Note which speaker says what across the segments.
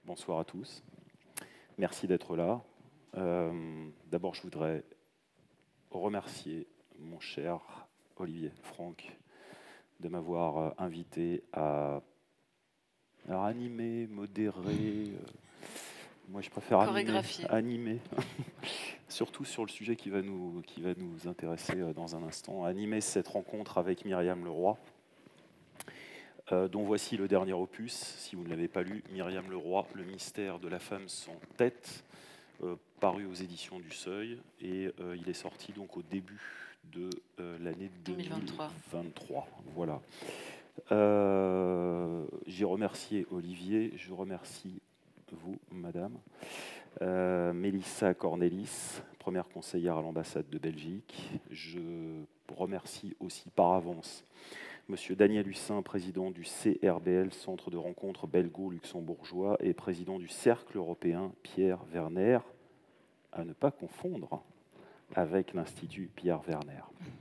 Speaker 1: Bonsoir à tous. Merci d'être là. D'abord, je voudrais remercier mon cher Olivier Franck de m'avoir invité à animer, modérer. Moi, je préfère animer, surtout sur le sujet qui va nous intéresser dans un instant. Animer cette rencontre avec Myriam Leroy, dont voici le dernier opus, si vous ne l'avez pas lu, Myriam Leroy, Le mystère de la femme sans tête, paru aux éditions du Seuil, et il est sorti donc au début de l'année 2023. Voilà. J'ai remercié Olivier, je remercie vous, madame. Mélissa Cornelis, première conseillère à l'ambassade de Belgique. Je remercie aussi par avance Monsieur Daniel Hussin, président du CRBL, Centre de rencontres belgo-luxembourgeois, et président du Cercle européen Pierre Werner, à ne pas confondre avec l'Institut Pierre Werner.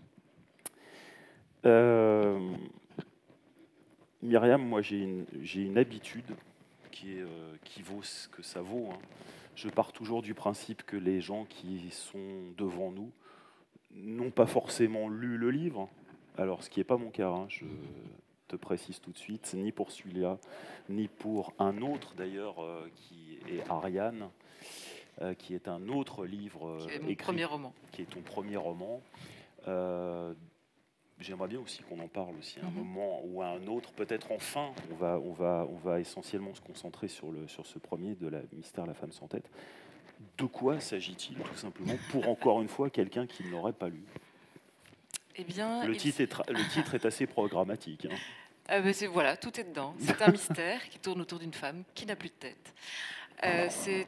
Speaker 1: Myriam, moi j'ai une habitude qui vaut ce que ça vaut. Hein. Je pars toujours du principe que les gens qui sont devant nous n'ont pas forcément lu le livre. Alors, ce qui n'est pas mon cas, hein, je te précise tout de suite, ni pour celui-là, ni pour un autre d'ailleurs, qui est Ariane, qui est un autre livre écrit, qui est ton premier roman. J'aimerais bien aussi qu'on en parle aussi à un moment ou à un autre. Peut-être enfin, on va essentiellement se concentrer sur ce premier de la mystère La femme sans tête. De quoi s'agit-il, tout simplement, pour encore une fois quelqu'un qui ne l'aurait pas lu?
Speaker 2: Eh bien,
Speaker 1: le titre est assez programmatique. Hein.
Speaker 2: Voilà, tout est dedans. C'est un mystère qui tourne autour d'une femme qui n'a plus de tête. C'est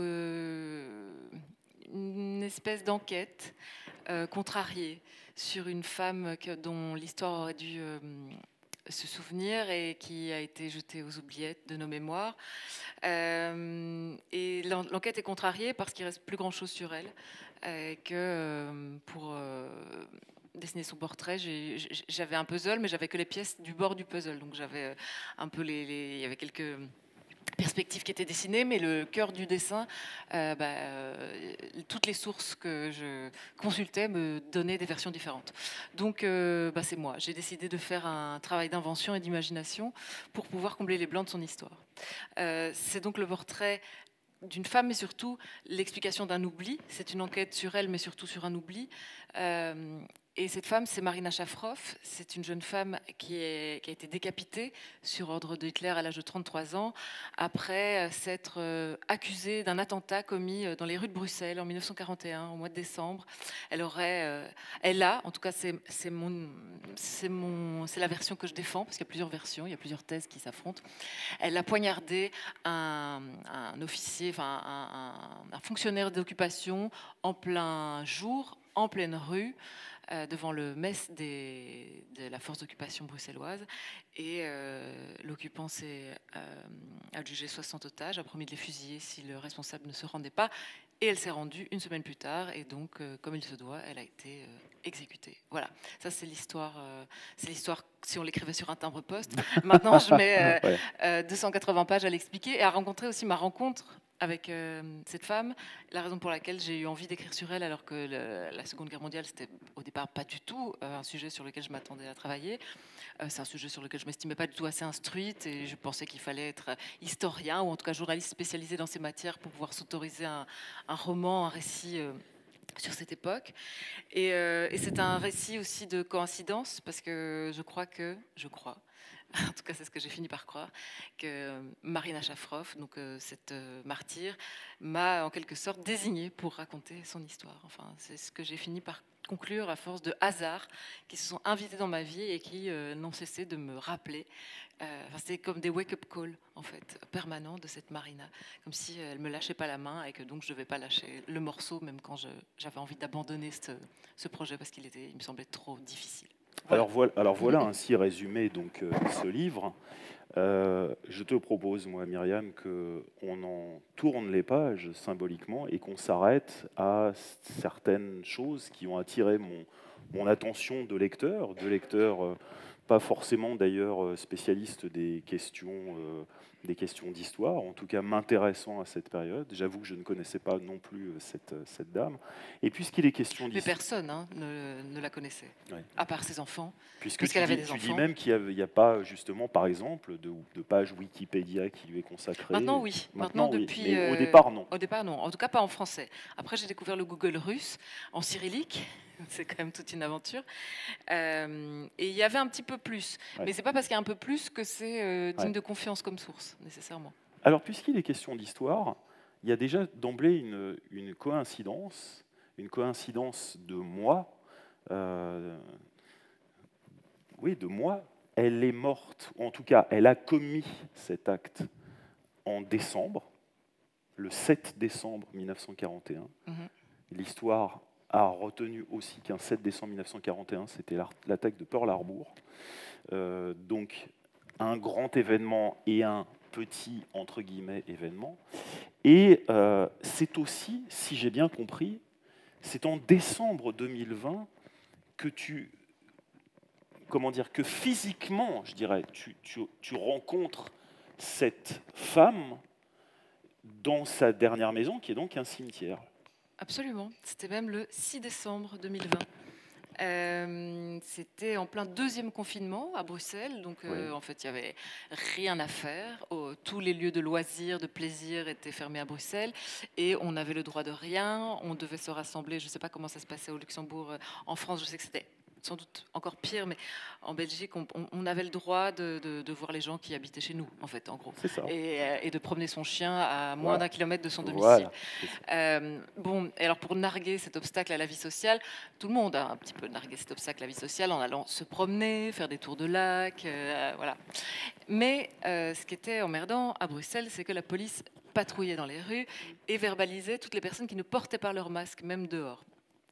Speaker 2: une espèce d'enquête contrariée sur une femme dont l'histoire aurait dû se souvenir et qui a été jetée aux oubliettes de nos mémoires. Et l'enquête est contrariée parce qu'il ne reste plus grand-chose sur elle. Que pour dessiner son portrait, j'avais un puzzle, mais j'avais que les pièces du bord du puzzle. Donc j'avais un peu il y avait quelques perspectives qui étaient dessinées, mais le cœur du dessin, toutes les sources que je consultais me donnaient des versions différentes. Donc c'est moi. J'ai décidé de faire un travail d'invention et d'imagination pour pouvoir combler les blancs de son histoire. C'est donc le portrait d'une femme, mais surtout l'explication d'un oubli. C'est une enquête sur elle, mais surtout sur un oubli. Et cette femme, c'est Marina Shafroff. C'est une jeune femme qui a été décapitée sur ordre de Hitler à l'âge de 33 ans, après s'être accusée d'un attentat commis dans les rues de Bruxelles en 1941, au mois de décembre. Elle a, en tout cas c'est la version que je défends, parce qu'il y a plusieurs versions, il y a plusieurs thèses qui s'affrontent. Elle a poignardé un officier, enfin un fonctionnaire d'occupation en plein jour, en pleine rue, devant le mess de la force d'occupation bruxelloise. Et l'occupant s'est adjugé 60 otages, a promis de les fusiller si le responsable ne se rendait pas. Et elle s'est rendue une semaine plus tard. Et donc, comme il se doit, elle a été exécutée. Voilà, ça c'est l'histoire. C'est l'histoire si on l'écrivait sur un timbre-poste. Maintenant, je mets 280 pages à l'expliquer et à rencontrer aussi ma rencontre avec cette femme, la raison pour laquelle j'ai eu envie d'écrire sur elle, alors que la Seconde Guerre mondiale, c'était au départ pas du tout un sujet sur lequel je m'attendais à travailler. C'est un sujet sur lequel je m'estimais pas du tout assez instruite et je pensais qu'il fallait être historien ou en tout cas journaliste spécialisé dans ces matières pour pouvoir s'autoriser un roman, un récit sur cette époque. Et c'est un récit aussi de coïncidence parce que je crois, en tout cas c'est ce que j'ai fini par croire, que Marina Shafroff, donc cette martyre, m'a en quelque sorte désignée pour raconter son histoire. Enfin, c'est ce que j'ai fini par conclure à force de hasards qui se sont invités dans ma vie et qui n'ont cessé de me rappeler. C'était comme des wake-up calls en fait, permanents de cette Marina, comme si elle me lâchait pas la main et que donc je devais pas lâcher le morceau même quand j'avais envie d'abandonner ce projet parce il me semblait trop difficile.
Speaker 1: Voilà. Alors voilà ainsi résumé donc ce livre. Je te propose, moi, Myriam, qu'on en tourne les pages symboliquement et qu'on s'arrête à certaines choses qui ont attiré mon attention de lecteur pas forcément d'ailleurs spécialiste des questions d'histoire, en tout cas m'intéressant à cette période. J'avoue que je ne connaissais pas non plus cette dame. Et puisqu'il est question
Speaker 2: Mais
Speaker 1: d'histoire...
Speaker 2: personne hein, ne la connaissait,
Speaker 1: Ouais.
Speaker 2: à part ses enfants,
Speaker 1: Puisque
Speaker 2: puisqu'elle avait des
Speaker 1: tu dis
Speaker 2: enfants.
Speaker 1: même qu'il n'y a, pas, justement, par exemple, de page Wikipédia qui lui est consacrée.
Speaker 2: Maintenant, oui.
Speaker 1: Maintenant, oui.
Speaker 2: Depuis,
Speaker 1: Mais au départ, non.
Speaker 2: Au départ, non. En tout cas, pas en français. Après, j'ai découvert le Google russe en cyrillique. C'est quand même toute une aventure. Et il y avait un petit peu plus.
Speaker 1: Ouais.
Speaker 2: Mais c'est pas parce qu'il y a un peu plus que c'est digne
Speaker 1: Ouais.
Speaker 2: de confiance comme source, nécessairement.
Speaker 1: Alors, puisqu'il est question d'histoire, il y a déjà d'emblée une coïncidence de moi. Oui, de moi. Elle est morte, ou en tout cas, elle a commis cet acte en décembre, le 7 décembre 1941. L'histoire a retenu aussi qu'un 7 décembre 1941, c'était l'attaque de Pearl Harbor. Donc, un grand événement et un petit, entre guillemets, événement. Et c'est aussi, si j'ai bien compris, c'est en décembre 2020 que que physiquement, je dirais, tu rencontres cette femme dans sa dernière maison, qui est donc un cimetière.
Speaker 2: Absolument. C'était même le 6 décembre 2020. C'était en plein deuxième confinement à Bruxelles, donc
Speaker 1: Oui.
Speaker 2: en fait il n'y avait rien à faire. Tous les lieux de loisirs, de plaisir étaient fermés à Bruxelles et on n'avait le droit de rien. On devait se rassembler, je ne sais pas comment ça se passait au Luxembourg. En France, je sais que c'était sans doute encore pire, mais en Belgique, on avait le droit de voir les gens qui habitaient chez nous, en fait, en gros.
Speaker 1: C'est ça.
Speaker 2: Et de promener son chien à moins d'un kilomètre de son domicile.
Speaker 1: Voilà.
Speaker 2: Bon, et alors pour narguer cet obstacle à la vie sociale, tout le monde a un petit peu nargué cet obstacle à la vie sociale en allant se promener, faire des tours de lac, voilà. Mais ce qui était emmerdant à Bruxelles, c'est que la police patrouillait dans les rues et verbalisait toutes les personnes qui ne portaient pas leur masque, même dehors.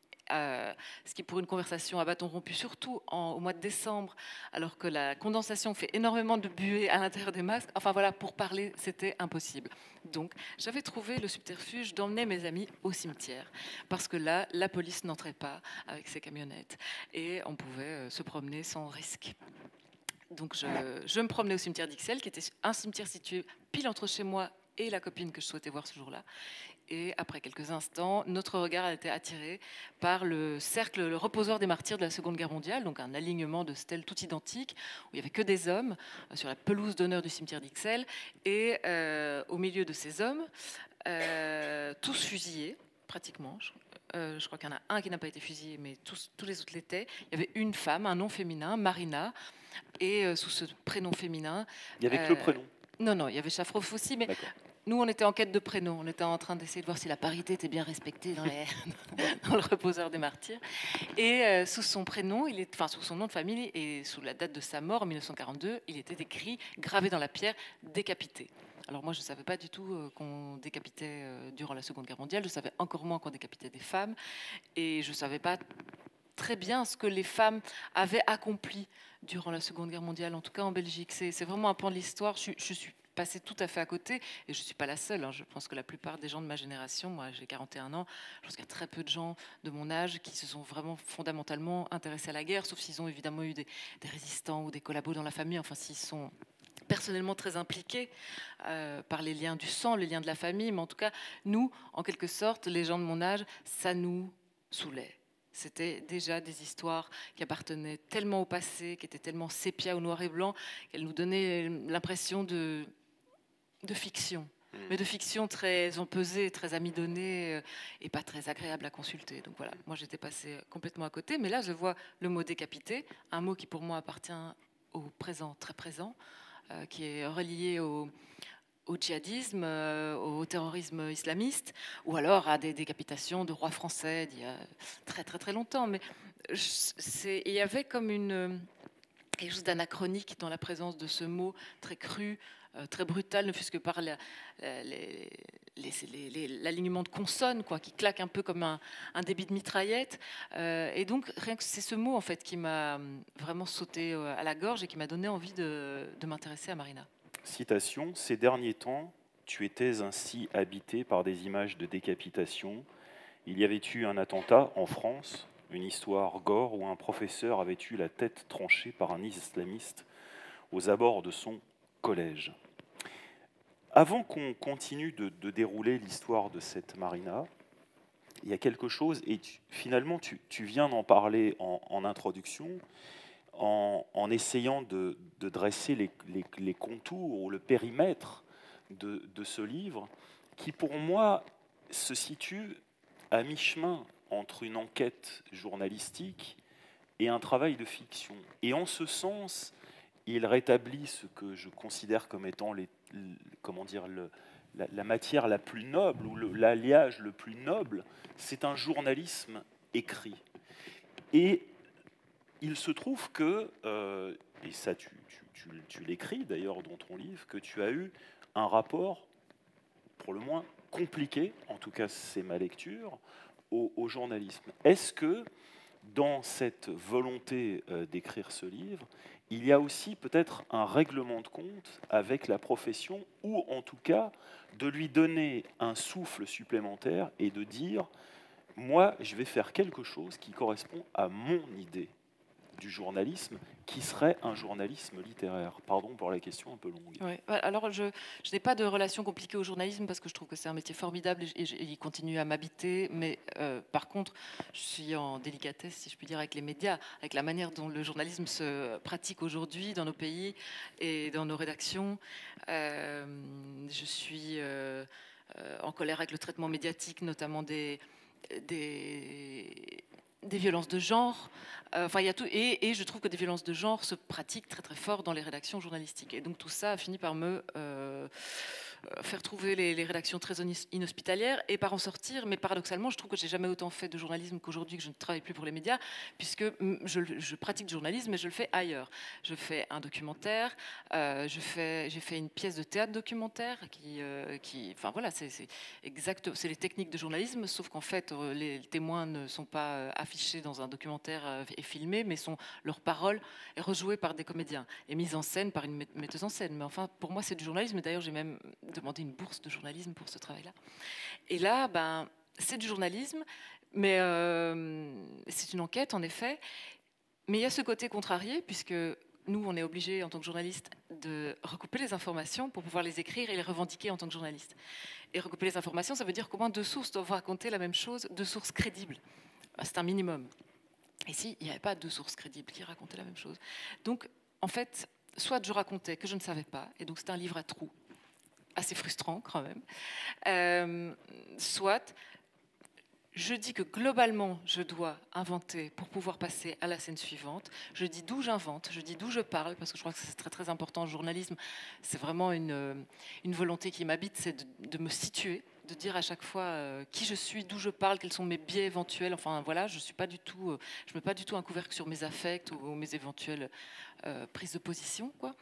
Speaker 2: Ce qui, pour une conversation à bâton rompu, surtout au mois de décembre, alors que la condensation fait énormément de buée à l'intérieur des masques, enfin voilà, pour parler, c'était impossible. Donc, j'avais trouvé le subterfuge d'emmener mes amis au cimetière, parce que là, la police n'entrait pas avec ses camionnettes, et on pouvait se promener sans risque. Donc, je me promenais au cimetière d'Ixelles, qui était un cimetière situé pile entre chez moi et la copine que je souhaitais voir ce jour-là. Et après quelques instants, notre regard a été attiré par le cercle, le reposoir des martyrs de la Seconde Guerre mondiale, donc un alignement de stèles tout identiques, où il n'y avait que des hommes, sur la pelouse d'honneur du cimetière d'Ixelles. Et au milieu de ces hommes, tous fusillés, pratiquement, je crois qu'il y en a un qui n'a pas été fusillé, mais tous les autres l'étaient. Il y avait une femme, un nom féminin, Marina, et sous ce prénom féminin...
Speaker 1: Il y avait que le prénom.
Speaker 2: Non, il y avait Shafrof aussi, mais nous, on était en quête de prénoms. On était en train d'essayer de voir si la parité était bien respectée dans le reposoir des martyrs. Et sous son prénom, sous son nom de famille et sous la date de sa mort, en 1942, il était écrit, gravé dans la pierre, décapité. Alors moi, je ne savais pas du tout qu'on décapitait durant la Seconde Guerre mondiale. Je savais encore moins qu'on décapitait des femmes. Et je ne savais pas très bien ce que les femmes avaient accompli durant la Seconde Guerre mondiale, en tout cas en Belgique. C'est vraiment un pan de l'histoire. Je suis passée tout à fait à côté, et je ne suis pas la seule. Hein. Je pense que la plupart des gens de ma génération, moi j'ai 41 ans, je pense qu'il y a très peu de gens de mon âge qui se sont vraiment fondamentalement intéressés à la guerre, sauf s'ils ont évidemment eu des résistants ou des collabos dans la famille, enfin s'ils sont personnellement très impliqués par les liens du sang, les liens de la famille, mais en tout cas, nous, en quelque sorte, les gens de mon âge, ça nous saoulait. C'était déjà des histoires qui appartenaient tellement au passé, qui étaient tellement sépia au noir et blanc, qu'elles nous donnaient l'impression de fiction. Mais de fiction très empesée, très amidonnée et pas très agréable à consulter. Donc voilà, moi j'étais passée complètement à côté. Mais là, je vois le mot décapité, un mot qui pour moi appartient au présent, très présent, qui est relié au djihadisme, au terrorisme islamiste, ou alors à des décapitations de rois français d'il y a très très très longtemps. Mais il y avait comme quelque chose d'anachronique dans la présence de ce mot très cru, très brutal, ne fût-ce que par l'alignement de consonnes, quoi, qui claque un peu comme un débit de mitraillette. Et donc, rien que c'est ce mot en fait qui m'a vraiment sauté à la gorge et qui m'a donné envie de m'intéresser à Marina.
Speaker 1: Citation, ces derniers temps, tu étais ainsi habité par des images de décapitation. Il y avait eu un attentat en France une histoire gore où un professeur avait eu la tête tranchée par un islamiste aux abords de son collège. Avant qu'on continue de dérouler l'histoire de cette Marina, il y a quelque chose, et finalement tu viens d'en parler en introduction, en essayant de dresser les contours ou le périmètre de ce livre, qui pour moi se situe à mi-chemin entre une enquête journalistique et un travail de fiction. Et en ce sens, il rétablit ce que je considère comme étant la matière la plus noble, ou l'alliage le plus noble, c'est un journalisme écrit. Et il se trouve que, et ça tu l'écris d'ailleurs dans ton livre, que tu as eu un rapport, pour le moins compliqué, en tout cas c'est ma lecture, au journalisme. Est-ce que dans cette volonté d'écrire ce livre, il y a aussi peut-être un règlement de compte avec la profession, ou en tout cas de lui donner un souffle supplémentaire et de dire, moi je vais faire quelque chose qui correspond à mon idée du journalisme, qui serait un journalisme littéraire. Pardon pour la question un peu longue.
Speaker 2: Oui. Alors, je n'ai pas de relation compliquée au journalisme parce que je trouve que c'est un métier formidable et il continue à m'habiter. Mais par contre, je suis en délicatesse, si je puis dire, avec les médias, avec la manière dont le journalisme se pratique aujourd'hui dans nos pays et dans nos rédactions. Je suis en colère avec le traitement médiatique, notamment des violences de genre. Enfin, il y a tout, et je trouve que des violences de genre se pratiquent très très fort dans les rédactions journalistiques. Et donc tout ça a fini par me faire trouver les rédactions très inhospitalières et par en sortir. Mais paradoxalement, je trouve que j'ai jamais autant fait de journalisme qu'aujourd'hui, que je ne travaille plus pour les médias, puisque je pratique du journalisme, mais je le fais ailleurs. Je fais un documentaire, j'ai fait une pièce de théâtre documentaire enfin voilà, c'est exact, c'est les techniques de journalisme, sauf qu'en fait, les témoins ne sont pas affichés dans un documentaire et filmés, mais leur parole est rejouée par des comédiens et mise en scène par une metteuse en scène. Mais enfin, pour moi, c'est du journalisme. Et d'ailleurs, j'ai même demandé une bourse de journalisme pour ce travail-là. Et là, c'est du journalisme, mais c'est une enquête, en effet. Mais il y a ce côté contrarié, puisque nous, on est obligés, en tant que journaliste, de recouper les informations pour pouvoir les écrire et les revendiquer en tant que journaliste. Et recouper les informations, ça veut dire qu'au moins 2 sources doivent raconter la même chose, 2 sources crédibles. C'est un minimum. Ici, il n'y avait pas 2 sources crédibles qui racontaient la même chose. Donc, en fait, soit je racontais que je ne savais pas, et donc c'était un livre à trous, assez frustrant quand même, soit je dis que globalement, je dois inventer pour pouvoir passer à la scène suivante. Je dis d'où j'invente, je dis d'où je parle, parce que je crois que c'est très très important. Le journalisme, c'est vraiment une volonté qui m'habite, c'est de me situer, de dire à chaque fois qui je suis, d'où je parle, quels sont mes biais éventuels. Enfin voilà, je suis pas du tout, je mets pas du tout un couvercle sur mes affects ou mes éventuelles prises de position, quoi.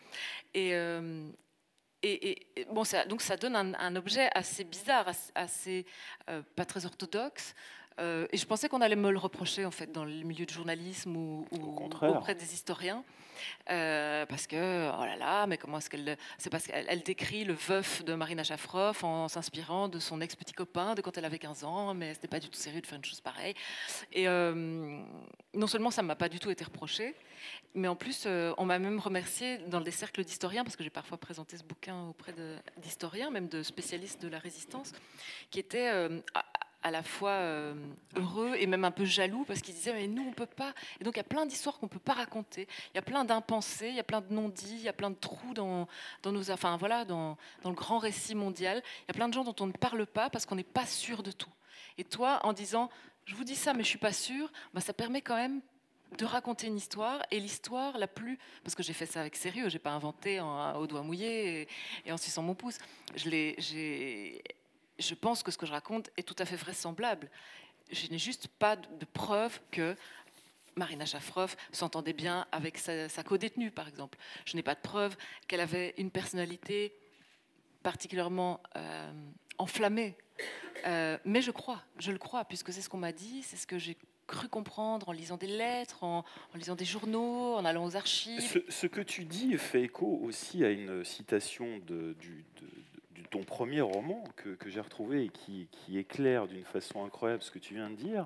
Speaker 2: Bon, donc ça donne un objet assez bizarre, assez pas très orthodoxe. Et je pensais qu'on allait me le reprocher en fait dans le milieu du journalisme ou auprès des historiens, parce que oh là là, mais comment est-ce qu'elle, c'est parce qu'elle décrit le veuf de Marina Shafroff en s'inspirant de son ex-petit copain de quand elle avait 15 ans, mais c'était pas du tout sérieux de faire une chose pareille. Et non seulement ça ne m'a pas du tout été reproché, mais en plus, on m'a même remercié dans des cercles d'historiens, parce que j'ai parfois présenté ce bouquin auprès d'historiens, même de spécialistes de la résistance, qui étaient à la fois heureux et même un peu jaloux, parce qu'ils disaient, mais nous, on ne peut pas. Et donc, il y a plein d'histoires qu'on ne peut pas raconter. Il y a plein d'impensés, il y a plein de non-dits, il y a plein de trous dans nos... Enfin, voilà, dans le grand récit mondial. Il y a plein de gens dont on ne parle pas parce qu'on n'est pas sûr de tout. Et toi, en disant, je vous dis ça, mais je ne suis pas sûr, ça permet quand même de raconter une histoire, et l'histoire la plus... Parce que j'ai fait ça avec sérieux, j'ai pas inventé au doigt mouillé et en suçant mon pouce. Je pense que ce que je raconte est tout à fait vraisemblable. Je n'ai juste pas de preuve que Marina Shafroff s'entendait bien avec sa co-détenue, par exemple. Je n'ai pas de preuve qu'elle avait une personnalité particulièrement enflammée. Mais je le crois, puisque c'est ce qu'on m'a dit, c'est ce que j'ai cru comprendre en lisant des lettres, en lisant des journaux, en allant aux archives.
Speaker 1: Ce que tu dis fait écho aussi à une citation de ton premier roman que j'ai retrouvé et qui éclaire d'une façon incroyable ce que tu viens de dire.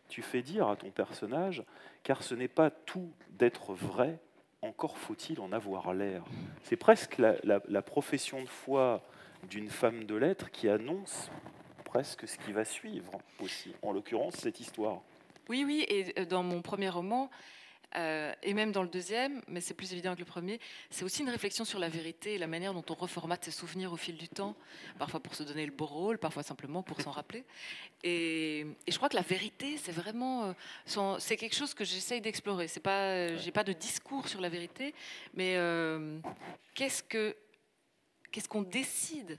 Speaker 1: tu fais dire à ton personnage, car ce n'est pas tout d'être vrai, encore faut-il en avoir l'air. C'est presque la profession de foi d'une femme de lettres qui annonce presque ce qui va suivre aussi, en l'occurrence cette histoire.
Speaker 2: Oui, oui, et dans mon premier roman, et même dans le deuxième, mais c'est plus évident que le premier, c'est aussi une réflexion sur la vérité et la manière dont on reformate ses souvenirs au fil du temps, parfois pour se donner le beau rôle, parfois simplement pour s'en rappeler. Et je crois que la vérité, c'est vraiment, c'est quelque chose que j'essaye d'explorer. C'est pas, j'ai pas de discours sur la vérité, mais qu'est-ce qu'on décide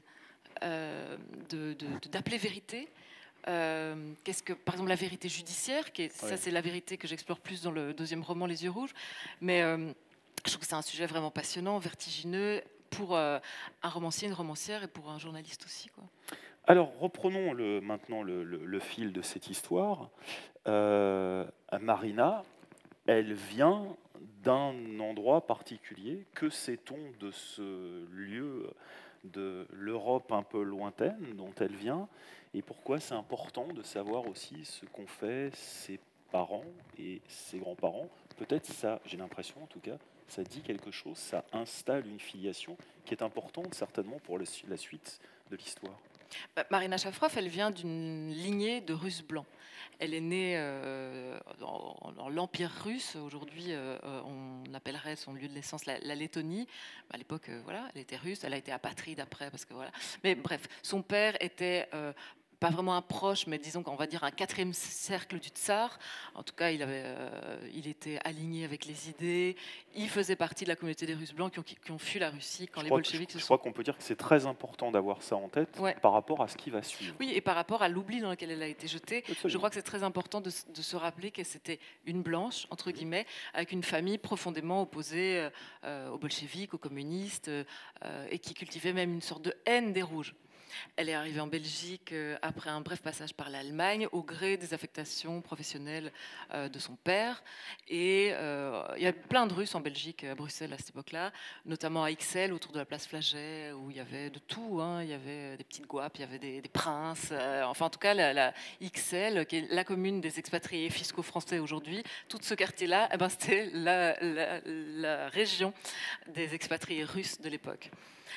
Speaker 2: d'appeler vérité? Qu'est-ce que, par exemple, la vérité judiciaire, ça c'est la vérité que j'explore plus dans le deuxième roman, Les yeux rouges, mais je trouve que c'est un sujet vraiment passionnant, vertigineux, pour un romancier, une romancière, et pour un journaliste aussi, quoi.
Speaker 1: Alors reprenons maintenant le fil de cette histoire. Marina, elle vient d'un endroit particulier. Que sait-on de ce lieu de l'Europe un peu lointaine dont elle vient, et pourquoi c'est important de savoir aussi ce qu'ont fait ses parents et ses grands-parents? Peut-être ça, j'ai l'impression en tout cas, ça dit quelque chose, ça installe une filiation qui est importante certainement pour la suite de l'histoire.
Speaker 2: Marina Shafroff, elle vient d'une lignée de Russes blancs. Elle est née dans l'Empire russe. Aujourd'hui, on appellerait son lieu de naissance la Lettonie. À l'époque, voilà, elle était russe. Elle a été apatride après, parce que voilà. Mais bref, son père était pas vraiment un proche, mais disons qu'on va dire un quatrième cercle du tsar. En tout cas, il était aligné avec les idées. Il faisait partie de la communauté des Russes blancs qui ont fui la Russie quand les bolcheviks se sont...
Speaker 1: Je crois qu'on peut dire que c'est très important d'avoir ça en tête par rapport à ce qui va suivre.
Speaker 2: Oui, et par rapport à l'oubli dans lequel elle a été jetée.
Speaker 1: Absolument.
Speaker 2: Je crois que c'est très important de se rappeler que c'était une blanche, entre guillemets, avec une famille profondément opposée aux bolcheviks, aux communistes, et qui cultivait même une sorte de haine des rouges. Elle est arrivée en Belgique après un bref passage par l'Allemagne, au gré des affectations professionnelles de son père. Et il y a plein de Russes en Belgique, à Bruxelles à cette époque-là, notamment à Ixelles, autour de la place Flaget, où il y avait de tout. Hein. Il y avait des petites guapes, il y avait des princes. Enfin, en tout cas, la Ixelles, qui est la commune des expatriés fiscaux français aujourd'hui, tout ce quartier-là, eh ben, c'était la région des expatriés russes de l'époque.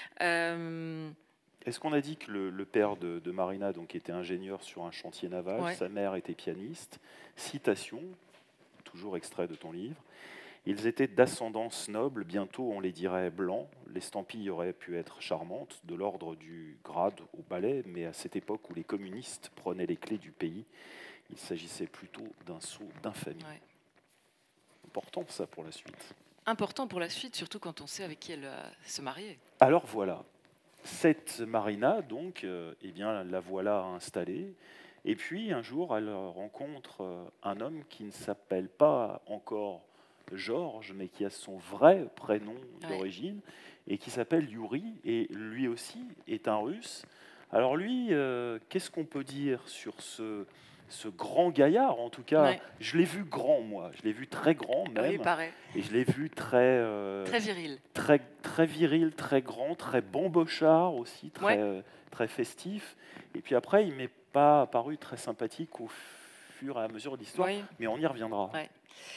Speaker 1: Est-ce qu'on a dit que le père de Marina donc, était ingénieur sur un chantier naval, sa mère était pianiste? Citation, toujours extrait de ton livre. Ils étaient d'ascendance noble, bientôt on les dirait blancs. L'estampille aurait pu être charmante, de l'ordre du grade au balai, mais à cette époque où les communistes prenaient les clés du pays, il s'agissait plutôt d'un saut d'infamie. Ouais. Important ça pour la suite.
Speaker 2: Important pour la suite, surtout quand on sait avec qui elle va se marier.
Speaker 1: Alors voilà. Cette Marina, donc, eh bien, la voilà installée. Et puis, un jour, elle rencontre un homme qui ne s'appelle pas encore Georges, mais qui a son vrai prénom d'origine, et qui s'appelle Yuri, et lui aussi est un Russe. Alors lui, qu'est-ce qu'on peut dire sur ce grand gaillard? En tout cas, je l'ai vu grand, moi. Je l'ai vu très grand, même.
Speaker 2: Oui, pareil.
Speaker 1: Et je l'ai vu très...
Speaker 2: très viril.
Speaker 1: Très viril, très grand, très bambochard aussi, très festif. Et puis après, il ne m'est pas apparu très sympathique au fur et à mesure de l'histoire, mais on y reviendra.
Speaker 2: Ouais.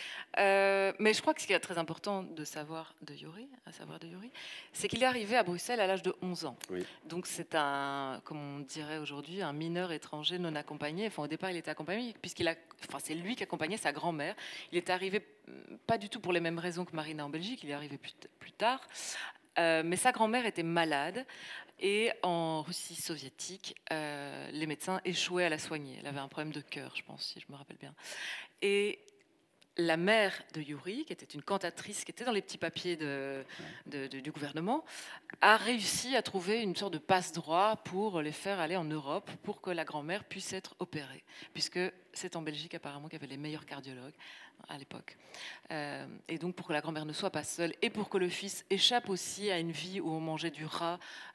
Speaker 2: Mais je crois que ce qui est très important de savoir de Yuri, c'est qu'il est arrivé à Bruxelles à l'âge de 11 ans.
Speaker 1: Oui.
Speaker 2: Donc c'est un, comme on dirait aujourd'hui, un mineur étranger non accompagné. Enfin, au départ, il était accompagné c'est lui qui accompagnait sa grand-mère. Il est arrivé pas du tout pour les mêmes raisons que Marina en Belgique. Il est arrivé plus tard. Mais sa grand-mère était malade et en Russie soviétique, les médecins échouaient à la soigner. Elle avait un problème de cœur, je pense, si je me rappelle bien. Et la mère de Yuri, qui était une cantatrice, qui était dans les petits papiers du gouvernement, a réussi à trouver une sorte de passe-droit pour les faire aller en Europe, pour que la grand-mère puisse être opérée, puisque c'est en Belgique apparemment qu'il y avait les meilleurs cardiologues à l'époque. Et donc pour que la grand-mère ne soit pas seule, et pour que le fils échappe aussi à une vie où on mangeait du rat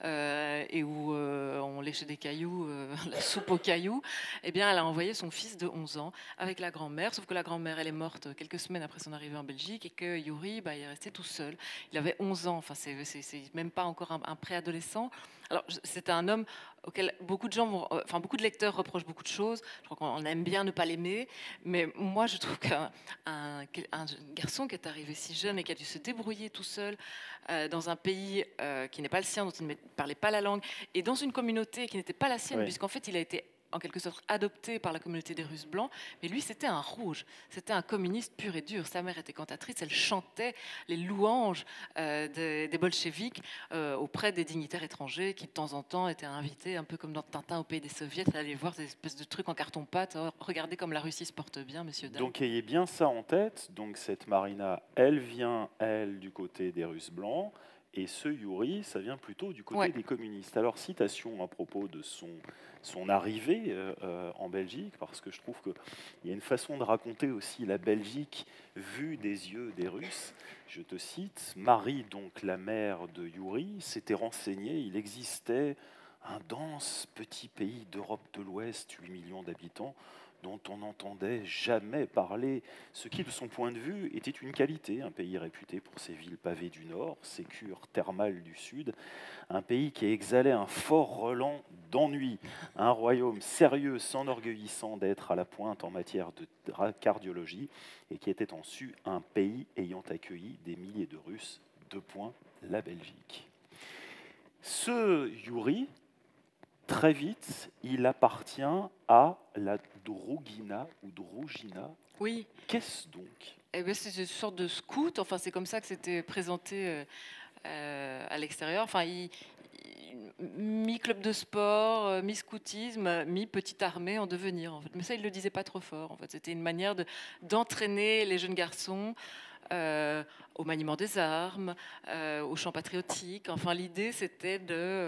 Speaker 2: et où on léchait des cailloux, la soupe aux cailloux, eh bien elle a envoyé son fils de 11 ans avec la grand-mère, sauf que la grand-mère elle est morte quelques semaines après son arrivée en Belgique, et que Yuri il est resté tout seul. Il avait 11 ans, enfin c'est même pas encore un préadolescent. Alors c'était un homme auquel beaucoup de gens, enfin beaucoup de lecteurs reprochent beaucoup de choses. Je crois qu'on aime bien ne pas l'aimer, mais moi je trouve qu'un garçon qui est arrivé si jeune et qui a dû se débrouiller tout seul dans un pays qui n'est pas le sien, dont il ne parlait pas la langue, et dans une communauté qui n'était pas la sienne, puisqu'en fait il a été en quelque sorte adopté par la communauté des Russes blancs, mais lui c'était un rouge, c'était un communiste pur et dur. Sa mère était cantatrice, elle chantait les louanges des bolcheviks auprès des dignitaires étrangers qui de temps en temps étaient invités, un peu comme dans Tintin au pays des soviets, à aller voir des espèces de trucs en carton-pâte. Oh, regardez comme la Russie se porte bien, monsieur Dahl.
Speaker 1: Donc ayez bien ça en tête. Donc cette Marina, elle vient, elle, du côté des Russes blancs, et ce Yuri, ça vient plutôt du côté des communistes. Alors citation à propos de son arrivée en Belgique, parce que je trouve qu'il y a une façon de raconter aussi la Belgique vue des yeux des Russes. Je te cite, Marie, donc la mère de Yuri, s'était renseignée, il existait un dense petit pays d'Europe de l'Ouest, 8 millions d'habitants, dont on n'entendait jamais parler, ce qui, de son point de vue, était une qualité, un pays réputé pour ses villes pavées du nord, ses cures thermales du sud, un pays qui exhalait un fort relent d'ennui, un royaume sérieux s'enorgueillissant d'être à la pointe en matière de cardiologie, et qui était en su un pays ayant accueilli des milliers de Russes, la Belgique. Ce Yuri, très vite, il appartient à la Drougina ou Drougina.
Speaker 2: Oui.
Speaker 1: Qu'est-ce donc?
Speaker 2: Eh bien, c'est une sorte de scout. Enfin, c'est comme ça que c'était présenté à l'extérieur. Enfin, mi-club de sport, mi-scoutisme, mi-petite armée en devenir. En fait. Mais ça, il ne le disait pas trop fort. En fait. C'était une manière d'entraîner les jeunes garçons au maniement des armes, au chant patriotique. Enfin, l'idée, c'était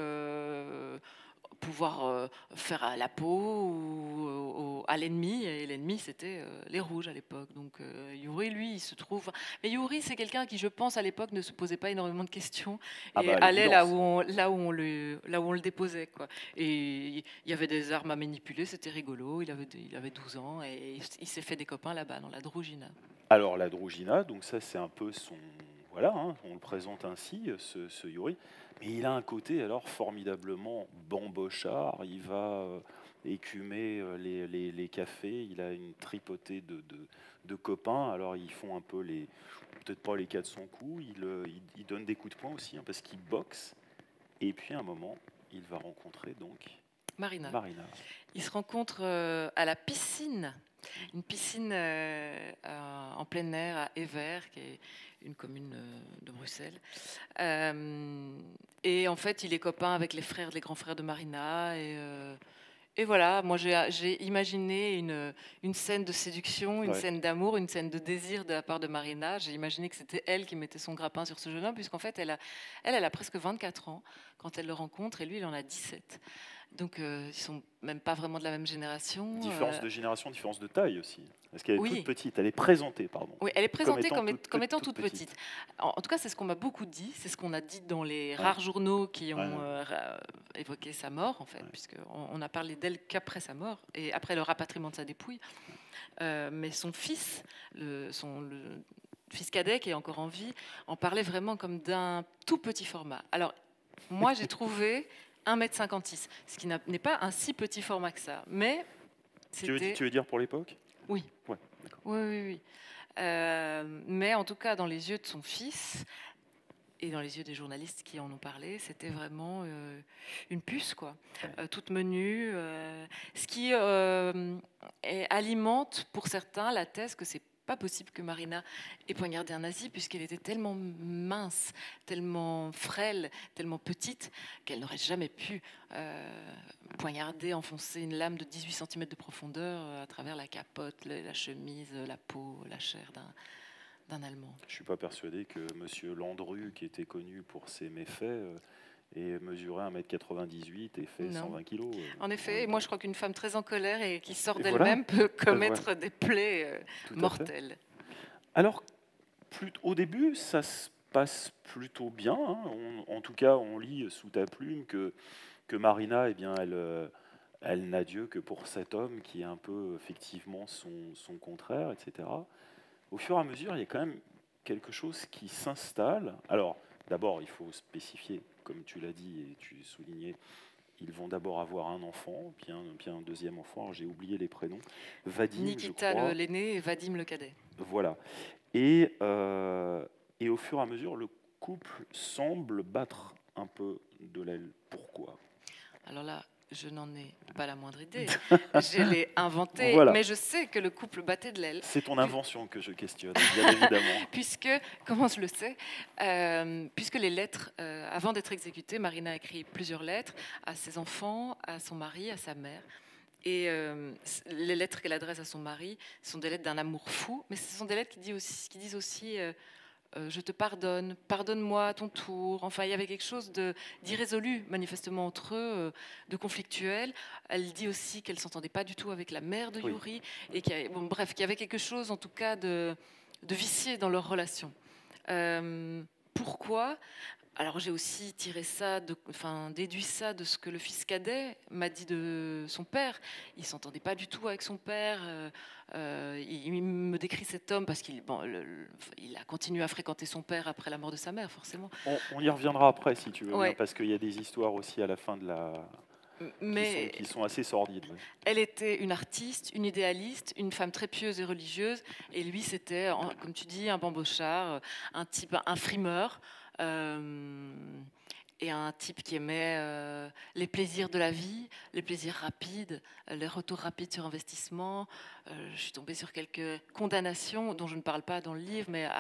Speaker 2: de pouvoir faire à la peau ou à l'ennemi, et l'ennemi c'était les rouges à l'époque. Donc Yuri, lui, il se trouve. Mais Yuri, c'est quelqu'un qui, je pense, à l'époque, ne se posait pas énormément de questions et allait là où on le déposait, quoi. Et il y avait des armes à manipuler, c'était rigolo. Il avait 12 ans et il s'est fait des copains là-bas, dans la Drougina.
Speaker 1: Alors la Drougina, donc ça c'est un peu son. Voilà, hein, on le présente ainsi, ce Yuri. Mais il a un côté alors formidablement bambochard. Il va écumer les cafés. Il a une tripotée de copains. Alors ils font un peu peut-être pas les 400 coups. Il donne des coups de poing aussi, hein, parce qu'il boxe. Et puis à un moment, il va rencontrer donc
Speaker 2: Marina.
Speaker 1: Marina.
Speaker 2: Ils se rencontrent à la piscine, une piscine en plein air à Evere, qui est une commune de Bruxelles. Et en fait, il est copain avec les grands frères de Marina. Et voilà, moi j'ai imaginé une scène de séduction, une scène d'amour, une scène de désir de la part de Marina. J'ai imaginé que c'était elle qui mettait son grappin sur ce jeune homme, puisqu'en fait, elle a presque 24 ans quand elle le rencontre, et lui, il en a 17. Donc, ils sont même pas vraiment de la même génération.
Speaker 1: Différence de génération, différence de taille aussi. Parce qu'elle est toute petite, elle est présentée, pardon.
Speaker 2: Oui, elle est présentée comme étant toute petite. En tout cas, c'est ce qu'on m'a beaucoup dit, c'est ce qu'on a dit dans les rares journaux qui ont évoqué sa mort, en fait, puisqu'on a parlé d'elle qu'après sa mort, et après le rapatriement de sa dépouille. Mais son fils, le fils cadet qui est encore en vie, en parlait vraiment comme d'un tout petit format. Alors, moi, j'ai trouvé 1,56 m, ce qui n'est pas un si petit format que ça. Mais
Speaker 1: tu veux dire pour l'époque?
Speaker 2: Oui.
Speaker 1: Ouais,
Speaker 2: oui. Mais en tout cas, dans les yeux de son fils et dans les yeux des journalistes qui en ont parlé, c'était vraiment une puce, quoi, toute menue, ce qui alimente pour certains la thèse que c'est pas possible que Marina ait poignardé un nazi, puisqu'elle était tellement mince, tellement frêle, tellement petite, qu'elle n'aurait jamais pu poignarder, enfoncer une lame de 18 cm de profondeur à travers la capote, la chemise, la peau, la chair d'un Allemand.
Speaker 1: Je ne suis pas persuadé que M. Landru, qui était connu pour ses méfaits, ait mesuré 1,98 m et fait 120 kg.
Speaker 2: En effet, et moi je crois qu'une femme très en colère et qui sort d'elle-même peut commettre des plaies mortelles.
Speaker 1: Alors, au début, ça se passe plutôt bien. Hein. En tout cas, on lit sous ta plume que Marina, eh bien, elle n'a Dieu que pour cet homme qui est un peu effectivement son contraire, etc. Au fur et à mesure, il y a quand même quelque chose qui s'installe. Alors, d'abord, il faut spécifier, comme tu l'as dit et tu soulignais, Ils vont d'abord avoir un enfant, puis un deuxième enfant. Alors, j'ai oublié les prénoms. Vadim,
Speaker 2: Nikita
Speaker 1: je crois.
Speaker 2: l'aîné et Vadim le cadet.
Speaker 1: Voilà. Et au fur et à mesure, le couple semble battre un peu de l'aile. Pourquoi?
Speaker 2: Alors là, je n'en ai pas la moindre idée. Je l'ai inventé,
Speaker 1: Voilà.
Speaker 2: mais je sais que le couple battait de l'aile.
Speaker 1: C'est ton invention que je questionne, bien évidemment.
Speaker 2: Puisque, comment je le sais, puisque les lettres, avant d'être exécutée, Marina a écrit plusieurs lettres à ses enfants, à son mari, à sa mère. Et les lettres qu'elle adresse à son mari sont des lettres d'un amour fou, mais ce sont des lettres qui disent aussi je te pardonne, pardonne-moi à ton tour. Enfin, il y avait quelque chose d'irrésolu, manifestement, entre eux, de conflictuel. Elle dit aussi qu'elle ne s'entendait pas du tout avec la mère de Yuri, et qu'il y avait quelque chose, en tout cas, de vicié dans leur relation. Pourquoi ? Alors j'ai aussi déduit ça de ce que le fils cadet m'a dit de son père. Il s'entendait pas du tout avec son père. Il me décrit cet homme parce qu'il il a continué à fréquenter son père après la mort de sa mère, forcément.
Speaker 1: On y reviendra après, si tu veux,
Speaker 2: Ouais.
Speaker 1: bien, parce qu'il y a des histoires aussi à la fin de qui sont assez sordides. Ouais.
Speaker 2: Elle était une artiste, une idéaliste, une femme très pieuse et religieuse. Et lui, c'était, comme tu dis, un bambochard, un type, un frimeur. Et un type qui aimait les plaisirs de la vie, les plaisirs rapides, les retours rapides sur investissement. Je suis tombée sur quelques condamnations dont je ne parle pas dans le livre, mais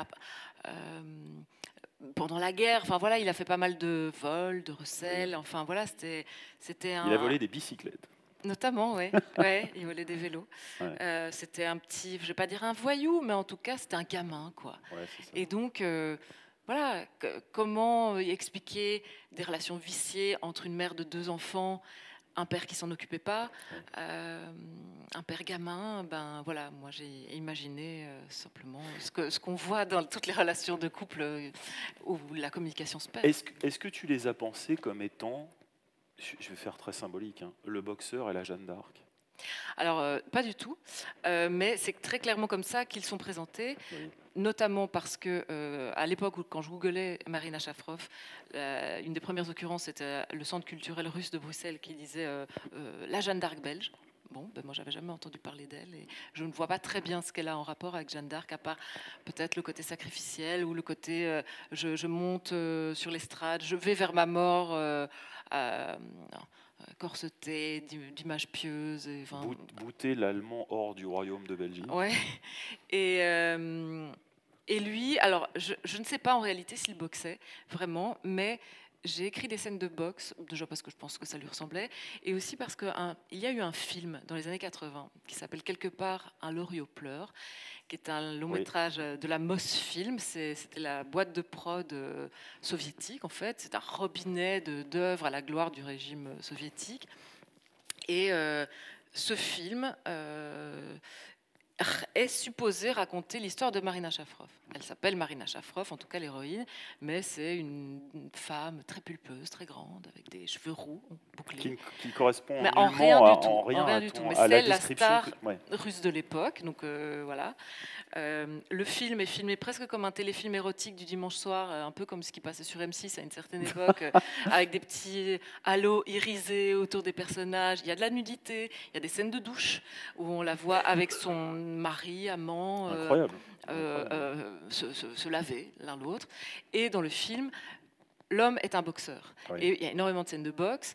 Speaker 2: pendant la guerre, enfin voilà, il a fait pas mal de vols, de recels. Enfin voilà, c'était un.
Speaker 1: Il a volé des bicyclettes.
Speaker 2: Notamment, oui. Ouais, il volait des vélos. Ouais. C'était un petit, je vais pas dire un voyou, mais en tout cas, c'était un gamin, quoi.
Speaker 1: Ouais, c'est ça.
Speaker 2: Et donc. Voilà, comment expliquer des relations viciées entre une mère de 2 enfants, un père qui s'en occupait pas, un père gamin. Ben voilà, moi j'ai imaginé simplement ce qu'on voit dans toutes les relations de couple où la communication se perd.
Speaker 1: Est-ce que tu les as pensés comme étant, je vais faire très symbolique, hein, le boxeur et la Jeanne d'Arc?
Speaker 2: Alors, pas du tout, mais c'est très clairement comme ça qu'ils sont présentés. Oui. Notamment parce que à l'époque où quand je googlais Marina Shafrov, une des premières occurrences c'était le centre culturel russe de Bruxelles qui disait la Jeanne d'Arc belge. Bon, ben moi j'avais jamais entendu parler d'elle et je ne vois pas très bien ce qu'elle a en rapport avec Jeanne d'Arc, à part peut-être le côté sacrificiel ou le côté je monte sur l'estrade, je vais vers ma mort. Corseté, d'images pieuses.
Speaker 1: Enfin, bouter l'allemand hors du royaume de Belgique.
Speaker 2: Ouais. Et lui, alors je ne sais pas en réalité s'il boxait vraiment, mais j'ai écrit des scènes de boxe, déjà parce que je pense que ça lui ressemblait, et aussi parce qu'il y a eu un film dans les années 80 qui s'appelle Quelque part un loriot pleure, qui est un long métrage de la Mosfilm. C'était la boîte de prod soviétique, en fait. C'est un robinet d'œuvres à la gloire du régime soviétique. Et ce film est supposé raconter l'histoire de Marina Shafrov. Elle s'appelle Marina Shafrov, en tout cas l'héroïne, mais c'est une femme très pulpeuse, très grande, avec des cheveux roux, bouclés.
Speaker 1: Qui correspond
Speaker 2: mais en rien du tout. Mais c'est
Speaker 1: la
Speaker 2: star russe de l'époque, donc voilà. Le film est filmé presque comme un téléfilm érotique du dimanche soir, un peu comme ce qui passait sur M6 à une certaine époque, avec des petits halos irisés autour des personnages. Il y a de la nudité, il y a des scènes de douche où on la voit avec son mari, amant, se laver l'un l'autre. Et dans le film, l'homme est un boxeur. Oui. Et il y a énormément de scènes de boxe.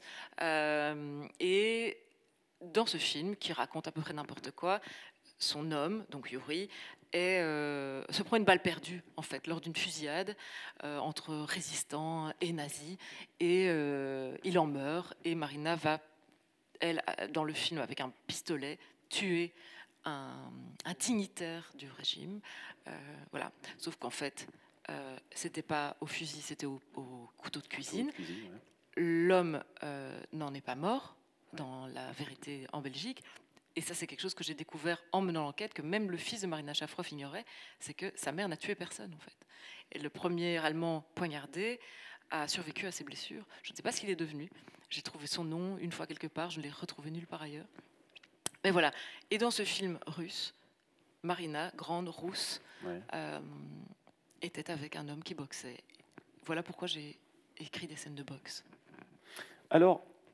Speaker 2: Et dans ce film, qui raconte à peu près n'importe quoi, son homme, donc Yuri, se prend une balle perdue, en fait, lors d'une fusillade entre résistants et nazis. Et il en meurt. Et Marina va, elle, dans le film, avec un pistolet, tuer un dignitaire du régime. Voilà. Sauf qu'en fait, c'était pas au fusil, c'était au couteau de cuisine. Ouais. L'homme n'en est pas mort, dans la vérité en Belgique. Et ça, c'est quelque chose que j'ai découvert en menant l'enquête, que même le fils de Marina Shafrov ignorait, c'est que sa mère n'a tué personne, en fait. Et le premier Allemand poignardé a survécu à ses blessures. Je ne sais pas ce qu'il est devenu. J'ai trouvé son nom une fois quelque part, je ne l'ai retrouvé nulle part ailleurs. Mais voilà. Et dans ce film russe, Marina, grande, rousse, ouais. Était avec un homme qui boxait. Voilà pourquoi j'ai écrit des scènes de boxe.
Speaker 1: Alors,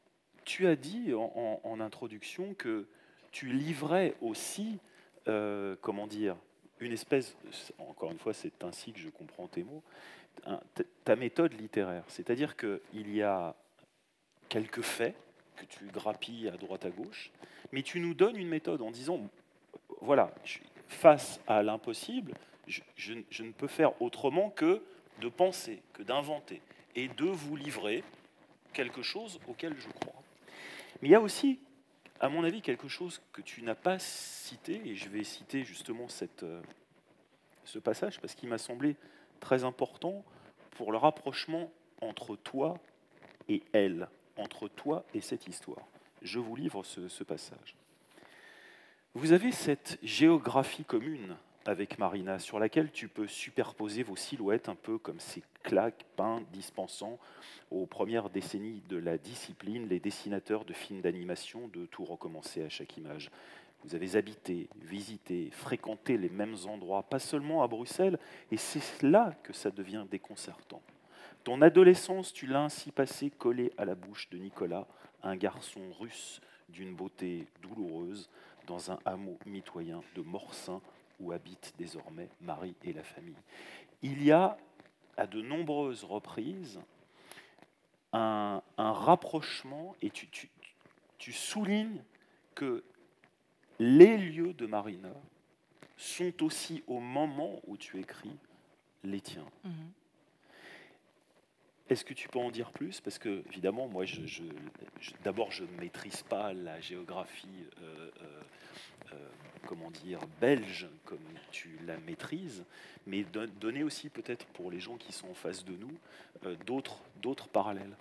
Speaker 1: tu as dit en introduction que tu livrais aussi, comment dire, une espèce, encore une fois, c'est ainsi que je comprends tes mots, ta méthode littéraire. C'est-à-dire qu'il y a quelques faits que tu grappilles à droite à gauche, mais tu nous donnes une méthode en disant, voilà, face à l'impossible, je ne peux faire autrement que de penser, que d'inventer, et de vous livrer quelque chose auquel je crois. Mais il y a aussi, à mon avis, quelque chose que tu n'as pas cité, et je vais citer justement ce passage, parce qu'il m'a semblé très important pour le rapprochement entre toi et elle, entre toi et cette histoire. Je vous livre ce passage. Vous avez cette géographie commune avec Marina, sur laquelle tu peux superposer vos silhouettes un peu comme ces claques peintes dispensant aux premières décennies de la discipline les dessinateurs de films d'animation de tout recommencer à chaque image. Vous avez habité, visité, fréquenté les mêmes endroits, pas seulement à Bruxelles, et c'est là que ça devient déconcertant. Ton adolescence, tu l'as ainsi passée collée à la bouche de Nicolas, un garçon russe d'une beauté douloureuse, dans un hameau mitoyen de Morsain où habitent désormais Marie et la famille. Il y a, à de nombreuses reprises, un rapprochement, et tu soulignes que les lieux de Marina sont aussi, au moment où tu écris, les tiens.
Speaker 2: Mhm.
Speaker 1: Est-ce que tu peux en dire plus? Parce que, évidemment, moi, d'abord, je ne maîtrise pas la géographie, comment dire, belge, comme tu la maîtrises, mais donner aussi, peut-être, pour les gens qui sont en face de nous, d'autres parallèles.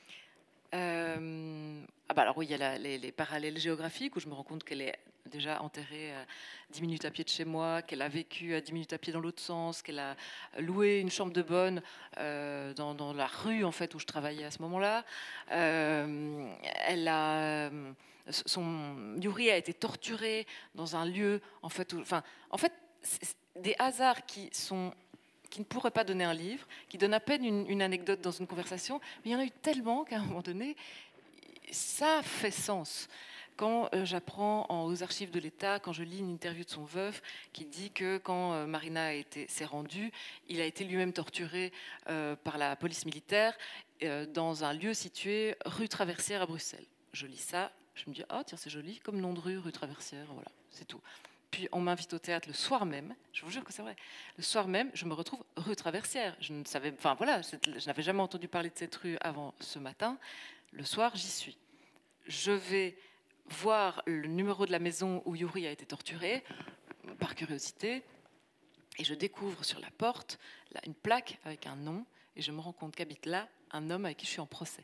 Speaker 2: Alors oui, il y a les parallèles géographiques où je me rends compte qu'elle est déjà enterrée à 10 minutes à pied de chez moi, qu'elle a vécu à 10 minutes à pied dans l'autre sens, qu'elle a loué une chambre de bonne dans la rue en fait où je travaillais à ce moment-là. Elle a Yuri a été torturée dans un lieu en fait c'est des hasards qui ne pourraient pas donner un livre, qui donnent à peine une anecdote dans une conversation, mais il y en a eu tellement qu'à un moment donné, ça fait sens. Quand j'apprends aux archives de l'État, quand je lis une interview de son veuf qui dit que quand Marina s'est rendue, il a été lui-même torturé par la police militaire dans un lieu situé rue Traversière à Bruxelles. Je lis ça, je me dis « Ah, tiens, c'est joli, comme nom de rue Traversière, voilà, c'est tout ». Puis on m'invite au théâtre le soir même, je vous jure que c'est vrai. Le soir même, je me retrouve rue Traversière. Je ne savais, enfin voilà, je n'avais jamais entendu parler de cette rue avant ce matin. Le soir, j'y suis. Je vais voir le numéro de la maison où Yuri a été torturé, par curiosité, et je découvre sur la porte une plaque avec un nom, et je me rends compte qu'habite là un homme avec qui je suis en procès.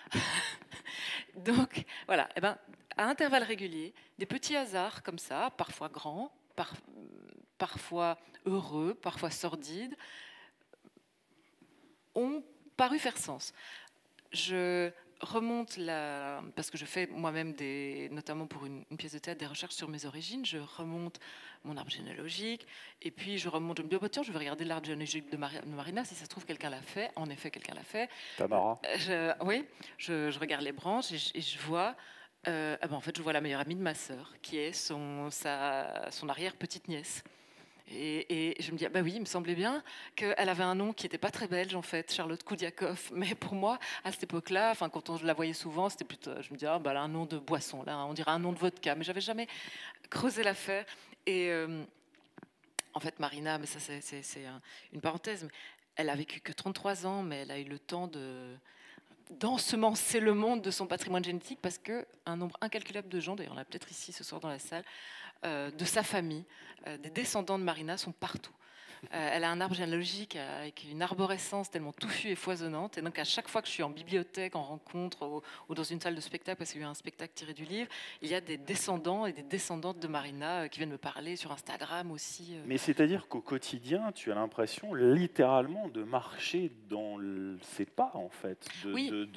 Speaker 2: Donc voilà, eh ben, à intervalles réguliers, des petits hasards comme ça, parfois grands, parfois heureux, parfois sordides, ont paru faire sens. Je remonte parce que je fais moi-même notamment pour une pièce de théâtre, des recherches sur mes origines. Je remonte mon arbre généalogique et puis je remonte. Je me dis tiens, je vais regarder l'arbre généalogique de Marina. Si ça se trouve, quelqu'un l'a fait. En effet, quelqu'un l'a fait.
Speaker 1: Tamara.
Speaker 2: Oui, je regarde les branches et je vois. En fait, je vois la meilleure amie de ma sœur, qui est son arrière-petite-nièce. Et je me dis, bah oui, il me semblait bien qu'elle avait un nom qui n'était pas très belge, en fait, Charlotte Koudiakov. Mais pour moi, à cette époque-là, quand je la voyais souvent, c'était plutôt, je me disais, elle a un nom de boisson, là, on dirait un nom de vodka. Mais j'avais jamais creusé l'affaire. Et en fait, Marina, mais ça, c'est une parenthèse, mais elle a vécu que 33 ans, mais elle a eu le temps d'ensemencer le monde de son patrimoine génétique parce qu'un nombre incalculable de gens, d'ailleurs on a peut-être ici ce soir dans la salle, de sa famille, des descendants de Marina sont partout. Elle a un arbre généalogique avec une arborescence tellement touffue et foisonnante. Et donc, à chaque fois que je suis en bibliothèque, en rencontre ou dans une salle de spectacle, parce qu'il y a eu un spectacle tiré du livre, il y a des descendants et des descendantes de Marina qui viennent me parler sur Instagram aussi.
Speaker 1: Mais c'est-à-dire qu'au quotidien, tu as l'impression littéralement de marcher dans ses pas, en fait,
Speaker 2: Oui.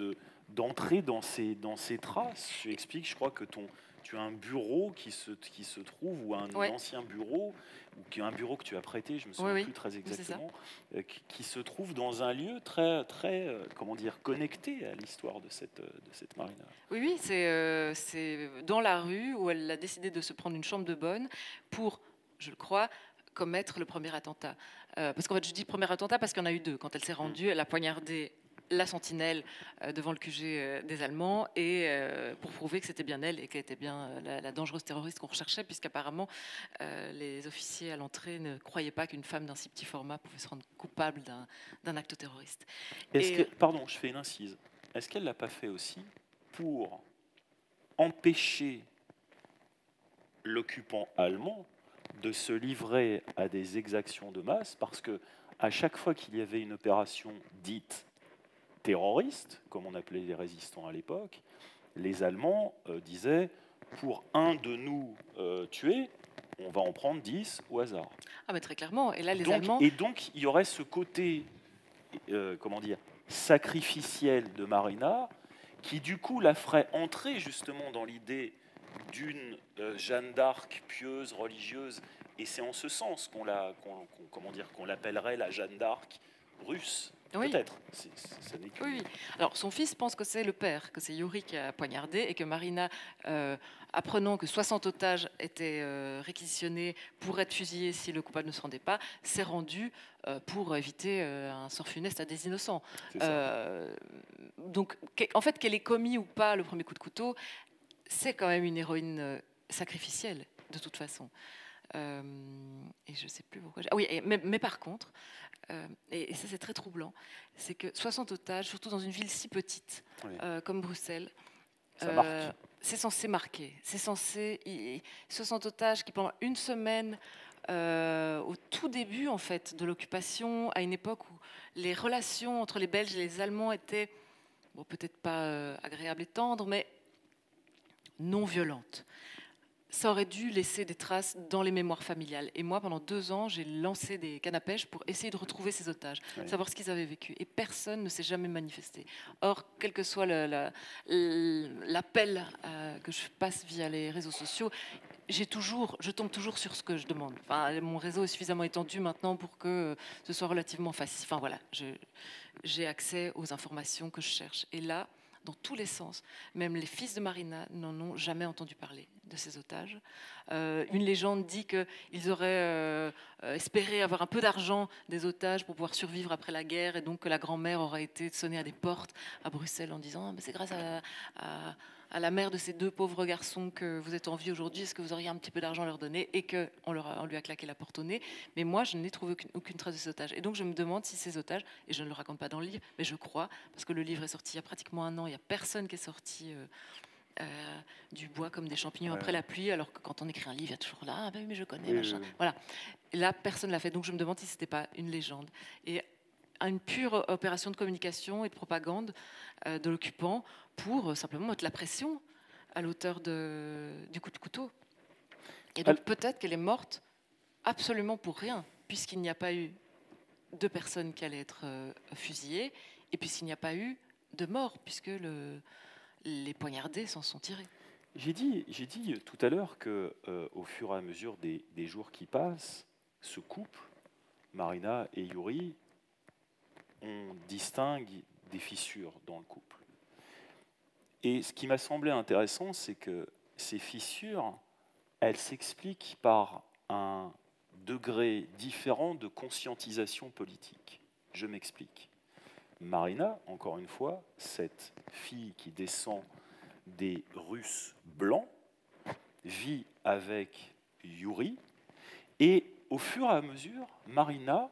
Speaker 1: d'entrer dans ces traces. Tu expliques, je crois que tu as un bureau qui se trouve, ou un ancien bureau, ou qui est un bureau que tu as prêté, je me souviens plus très exactement, qui se trouve dans un lieu très, très comment dire, connecté à l'histoire de cette marina.
Speaker 2: Oui, c'est dans la rue où elle a décidé de se prendre une chambre de bonne pour, je le crois, commettre le premier attentat. Parce qu'en fait, je dis premier attentat parce qu'il y en a eu deux. Quand elle s'est rendue, elle a poignardé la sentinelle devant le QG des Allemands, et pour prouver que c'était bien elle et qu'elle était bien la dangereuse terroriste qu'on recherchait, puisqu'apparemment les officiers à l'entrée ne croyaient pas qu'une femme d'un si petit format pouvait se rendre coupable d'un acte terroriste.
Speaker 1: Pardon, je fais une incise. Est-ce qu'elle ne l'a pas fait aussi pour empêcher l'occupant allemand de se livrer à des exactions de masse, parce que à chaque fois qu'il y avait une opération dite terroriste, comme on appelait les résistants à l'époque, les Allemands disaient, pour un de nous tués, on va en prendre 10 au hasard.
Speaker 2: Ah, mais très clairement. Et là, les
Speaker 1: donc,
Speaker 2: Allemands...
Speaker 1: Et donc, il y aurait ce côté, comment dire, sacrificiel de Marina, qui du coup la ferait entrer justement dans l'idée d'une Jeanne d'Arc pieuse, religieuse, et c'est en ce sens qu'on l'appellerait la Jeanne d'Arc russe.
Speaker 2: Oui.
Speaker 1: Peut-être.
Speaker 2: Oui. Alors, son fils pense que c'est le père, que c'est Yuri qui a poignardé, et que Marina, apprenant que 60 otages étaient réquisitionnés pour être fusillés si le coupable ne se rendait pas, s'est rendue pour éviter un sort funeste à des innocents. Donc, en fait, qu'elle ait commis ou pas le premier coup de couteau, c'est quand même une héroïne sacrificielle, de toute façon. Et je ne sais plus pourquoi... Ah oui, mais par contre... et ça c'est très troublant, c'est que 60 otages, surtout dans une ville si petite comme Bruxelles, c'est censé marquer. C'est censé... 60 otages qui pendant une semaine, au tout début en fait, de l'occupation, à une époque où les relations entre les Belges et les Allemands étaient, bon, peut-être pas agréables et tendres, mais non violentes. Ça aurait dû laisser des traces dans les mémoires familiales. Et moi, pendant 2 ans, j'ai lancé des cannes à pêche pour essayer de retrouver ces otages, savoir ce qu'ils avaient vécu. Et personne ne s'est jamais manifesté. Or, quel que soit l'appel que je passe via les réseaux sociaux, je tombe toujours sur ce que je demande. Enfin, mon réseau est suffisamment étendu maintenant pour que ce soit relativement facile. Enfin voilà, j'ai accès aux informations que je cherche. Et là, dans tous les sens. Même les fils de Marina n'en ont jamais entendu parler de ces otages. Une légende dit qu'ils auraient espéré avoir un peu d'argent des otages pour pouvoir survivre après la guerre, et donc que la grand-mère aurait été sonner à des portes à Bruxelles en disant « c'est grâce à la mère de ces 2 pauvres garçons que vous êtes en vie aujourd'hui, est-ce que vous auriez un petit peu d'argent à leur donner ?» et qu'on lui a claqué la porte au nez. Mais moi, je n'ai trouvé aucune trace de ces otages. Et donc, je me demande si ces otages, et je ne le raconte pas dans le livre, mais je crois, parce que le livre est sorti il y a pratiquement 1 an, il n'y a personne qui est sorti du bois comme des champignons après la pluie, alors que quand on écrit un livre, il y a toujours là, ah ben oui, mais je connais, machin. Voilà. Et là, personne ne l'a fait. Donc, je me demande si ce n'était pas une légende. Et une pure opération de communication et de propagande de l'occupant pour simplement mettre la pression à l'auteur du coup de couteau. Et donc peut-être qu'elle est morte absolument pour rien, puisqu'il n'y a pas eu de personnes qui allaient être fusillées, et puisqu'il n'y a pas eu de mort, puisque les poignardés s'en sont tirés.
Speaker 1: J'ai dit tout à l'heure qu'au fur et à mesure des jours qui passent, ce couple, Marina et Yuri, on distingue des fissures dans le couple. Et ce qui m'a semblé intéressant, c'est que ces fissures, elles s'expliquent par un degré différent de conscientisation politique. Je m'explique. Marina, encore une fois, cette fille qui descend des Russes blancs, vit avec Yuri, et au fur et à mesure, Marina,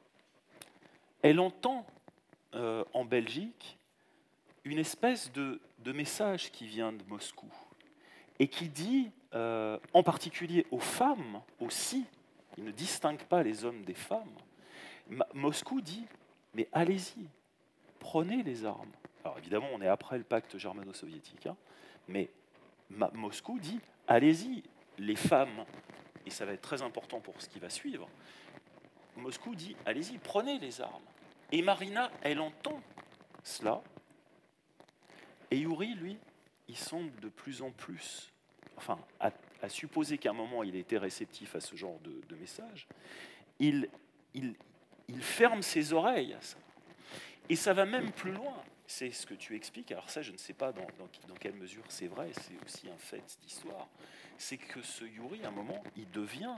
Speaker 1: elle entend en Belgique une espèce de message qui vient de Moscou et qui dit, en particulier aux femmes aussi, il ne distingue pas les hommes des femmes, Moscou dit, mais allez-y, prenez les armes. Alors évidemment, on est après le pacte germano-soviétique, hein, mais Moscou dit, allez-y, les femmes, et ça va être très important pour ce qui va suivre, Moscou dit, allez-y, prenez les armes. Et Marina, elle entend cela, Et Yuri, lui, il semble de plus en plus, enfin, à supposer qu'à un moment il était réceptif à ce genre de message, il, il, il ferme ses oreilles à ça. Et ça va même plus loin. C'est ce que tu expliques. Alors ça, je ne sais pas dans quelle mesure c'est vrai. C'est aussi un fait d'histoire. C'est que ce Yuri, à un moment, il devient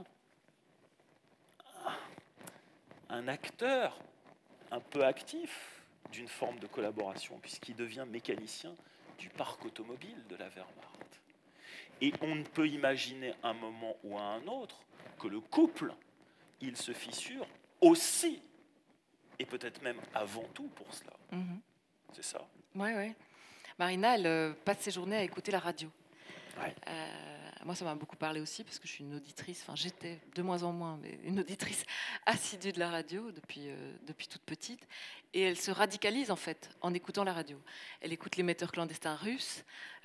Speaker 1: un acteur un peu actif d'une forme de collaboration, puisqu'il devient mécanicien du parc automobile de la Wehrmacht. Et on ne peut imaginer un moment ou à un autre que le couple, il se fissure aussi, et peut-être même avant tout pour cela. C'est ça.
Speaker 2: Oui, oui. Marina, elle passe ses journées à écouter la radio.
Speaker 1: Ouais.
Speaker 2: Moi, ça m'a beaucoup parlé aussi parce que je suis une auditrice, enfin j'étais de moins en moins, mais une auditrice assidue de la radio depuis toute petite. Et elle se radicalise en fait en écoutant la radio. Elle écoute l'émetteur clandestin russe,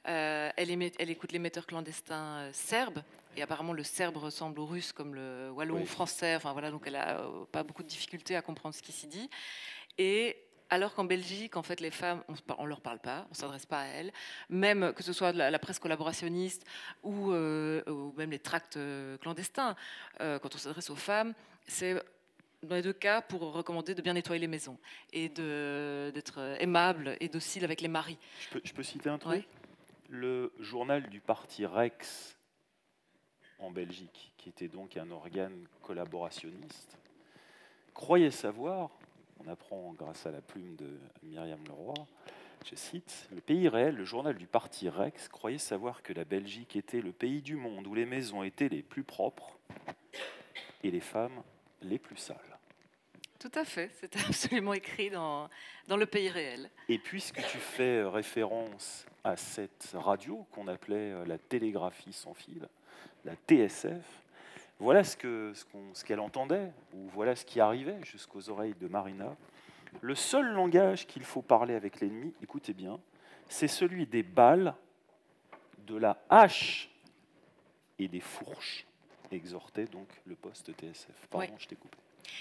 Speaker 2: elle écoute l'émetteur clandestin serbe. Et apparemment, le serbe ressemble au russe comme le wallon français. Enfin voilà, donc elle a pas beaucoup de difficultés à comprendre ce qui s'y dit. Et alors qu'en Belgique, en fait, les femmes, on ne leur parle pas, on ne s'adresse pas à elles, même que ce soit la presse collaborationniste ou même les tracts clandestins, quand on s'adresse aux femmes, c'est dans les deux cas pour recommander de bien nettoyer les maisons et d'être aimable et docile avec les maris.
Speaker 1: Je peux citer un truc ? Le journal du parti Rex en Belgique, qui était donc un organe collaborationniste, croyait savoir, on apprend grâce à la plume de Myriam Leroy, je cite, « Le pays réel, le journal du parti Rex, croyait savoir que la Belgique était le pays du monde où les maisons étaient les plus propres et les femmes les plus sales. »
Speaker 2: Tout à fait, c'était absolument écrit dans le pays réel.
Speaker 1: Et puisque tu fais référence à cette radio qu'on appelait la télégraphie sans fil, la TSF, voilà ce qu'elle entendait, ou voilà ce qui arrivait jusqu'aux oreilles de Marina. Le seul langage qu'il faut parler avec l'ennemi, écoutez bien, c'est celui des balles, de la hache et des fourches, exhortait donc le poste TSF. Pardon, je t'ai coupé.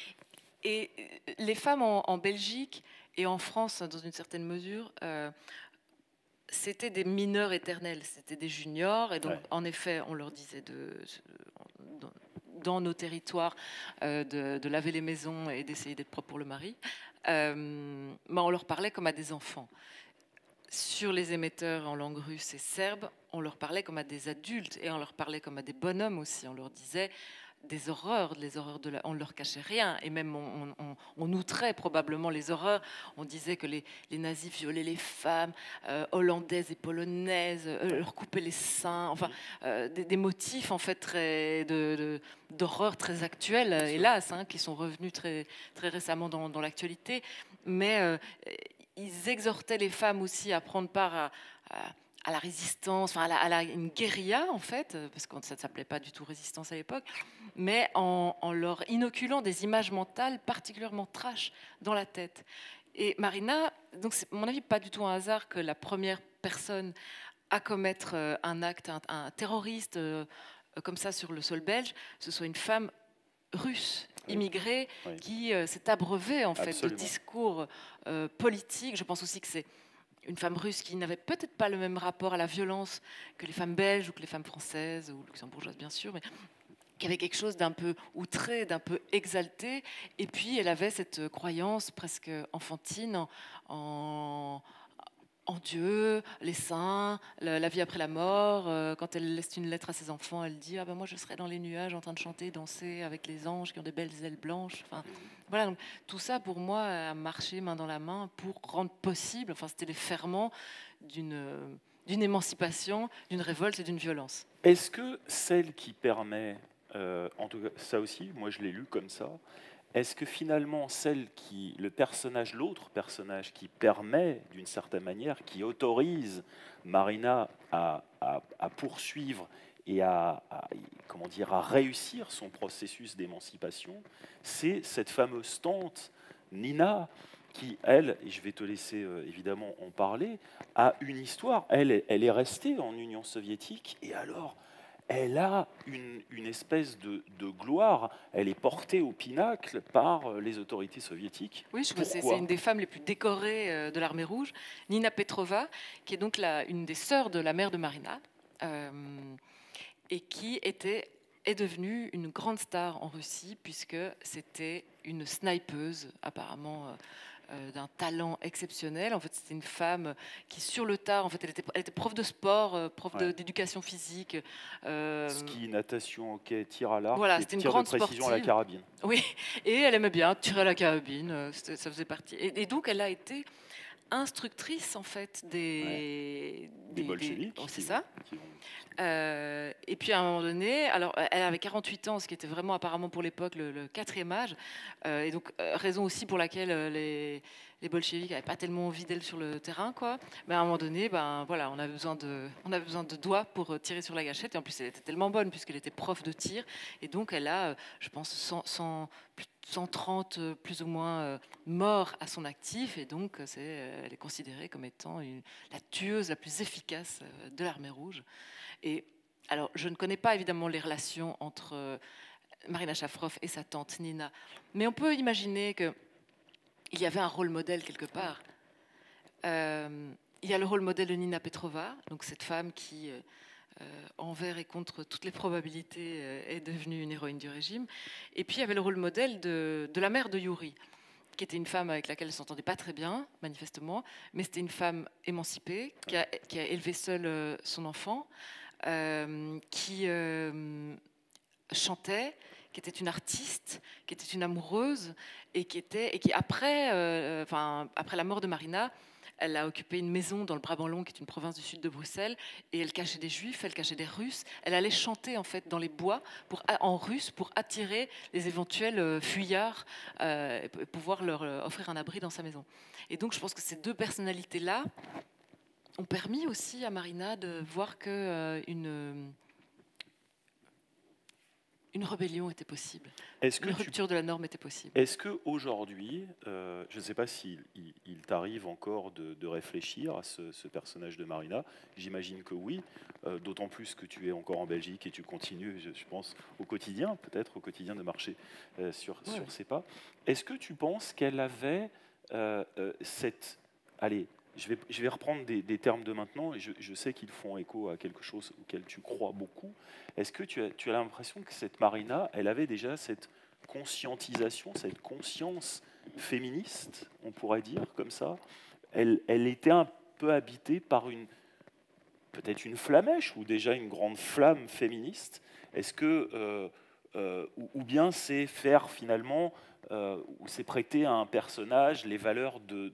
Speaker 2: Et les femmes en Belgique et en France, dans une certaine mesure, c'était des mineurs éternels, c'était des juniors. Et donc, en effet, on leur disait dans nos territoires de laver les maisons et d'essayer d'être propre pour le mari. Mais on leur parlait comme à des enfants. Sur les émetteurs en langue russe et serbe, on leur parlait comme à des adultes et on leur parlait comme à des bonhommes aussi. On leur disait des horreurs, on ne leur cachait rien, et même on outrait probablement les horreurs. On disait que les nazis violaient les femmes hollandaises et polonaises, leur coupaient les seins, enfin des motifs en fait d'horreur très actuels, hélas, qui sont revenus très, très récemment dans l'actualité. Mais ils exhortaient les femmes aussi à prendre part à la résistance, enfin une guérilla en fait, parce que ça ne s'appelait pas du tout résistance à l'époque, mais en leur inoculant des images mentales particulièrement trash dans la tête. Et Marina, donc c'est à mon avis pas du tout un hasard que la première personne à commettre un acte, un terroriste comme ça sur le sol belge, ce soit une femme russe, immigrée, qui s'est abreuvée en fait de discours politiques. Je pense aussi que c'est une femme russe qui n'avait peut-être pas le même rapport à la violence que les femmes belges ou que les femmes françaises ou luxembourgeoises bien sûr, mais qui avait quelque chose d'un peu outré, d'un peu exalté. Et puis elle avait cette croyance presque enfantine en Dieu, les saints, la vie après la mort. Quand elle laisse une lettre à ses enfants, elle dit « Ah ben moi je serai dans les nuages en train de chanter, danser avec les anges qui ont des belles ailes blanches. » Enfin, voilà, donc, tout ça pour moi a marché main dans la main pour rendre possible, enfin c'était les ferments d'une émancipation, d'une révolte et d'une violence.
Speaker 1: Est-ce que celle qui permet, en tout cas ça aussi, moi je l'ai lu comme ça, est-ce que finalement l'autre personnage qui permet d'une certaine manière, qui autorise Marina à poursuivre et à réussir son processus d'émancipation, c'est cette fameuse tante Nina qui, elle, et je vais te laisser évidemment en parler, a une histoire. Elle est restée en Union soviétique et alors elle a une espèce de gloire. Elle est portée au pinacle par les autorités soviétiques.
Speaker 2: Oui, c'est
Speaker 1: Pourquoi?
Speaker 2: une des femmes les plus décorées de l'Armée rouge, Nina Petrova, qui est donc une des sœurs de la mère de Marina, et qui est devenue une grande star en Russie, puisque c'était une snipeuse, apparemment d'un talent exceptionnel. En fait, c'était une femme qui, sur le tard, en fait, elle était prof de sport, prof
Speaker 1: Ouais.
Speaker 2: d'éducation physique.
Speaker 1: Ski, natation, hockey, tir à l'arc
Speaker 2: Voilà,
Speaker 1: et
Speaker 2: c'était une
Speaker 1: tir de
Speaker 2: grande
Speaker 1: précision à la
Speaker 2: sportive.
Speaker 1: carabine.
Speaker 2: Oui, et elle aimait bien tirer à la carabine, ça faisait partie. Et donc, elle a été instructrice, en fait,
Speaker 1: Des bolcheviks.
Speaker 2: oh, c'est ça. Et puis, à un moment donné, alors, elle avait 48 ans, ce qui était vraiment, apparemment, pour l'époque, le quatrième âge. Et donc, raison aussi pour laquelle les bolcheviks n'avaient pas tellement envie d'elle sur le terrain, quoi. Mais à un moment donné, ben, voilà, on avait besoin de doigts pour tirer sur la gâchette. Et en plus, elle était tellement bonne, puisqu'elle était prof de tir. Et donc, elle a, je pense, 130 plus ou moins morts à son actif, et donc elle est considérée comme étant la tueuse la plus efficace de l'Armée rouge. Et alors, je ne connais pas évidemment les relations entre Marina Shafrov et sa tante Nina, mais on peut imaginer qu'il y avait un rôle modèle quelque part. Il y a le rôle modèle de Nina Petrova, donc cette femme qui, envers et contre toutes les probabilités, est devenue une héroïne du régime. Et puis il y avait le rôle modèle de la mère de Yuri, qui était une femme avec laquelle elle ne s'entendait pas très bien, manifestement, mais c'était une femme émancipée, qui a élevé seule son enfant, qui chantait, qui était une artiste, qui était une amoureuse, et qui après, après la mort de Marina, elle a occupé une maison dans le Brabant-Long, qui est une province du sud de Bruxelles, et elle cachait des Juifs, elle cachait des Russes. Elle allait chanter en fait dans les bois en russe pour attirer les éventuels fuyards et pouvoir leur offrir un abri dans sa maison. Et donc je pense que ces deux personnalités-là ont permis aussi à Marina de voir que une rébellion était possible. Une rupture de la norme était possible.
Speaker 1: Est-ce qu'aujourd'hui, je ne sais pas s'il t'arrive encore de réfléchir à ce personnage de Marina, j'imagine que oui, d'autant plus que tu es encore en Belgique et tu continues, je pense, au quotidien, peut-être au quotidien de marcher sur ses pas. Est-ce que tu penses qu'elle avait cette... Allez, je vais reprendre des termes de maintenant, et je sais qu'ils font écho à quelque chose auquel tu crois beaucoup. Est-ce que tu as l'impression que cette Marina, elle avait déjà cette conscientisation, cette conscience féministe, on pourrait dire comme ça? Elle était un peu habitée par peut-être une flamèche, ou déjà une grande flamme féministe. Est-ce que... ou bien c'est faire finalement... ou c'est prêter à un personnage les valeurs de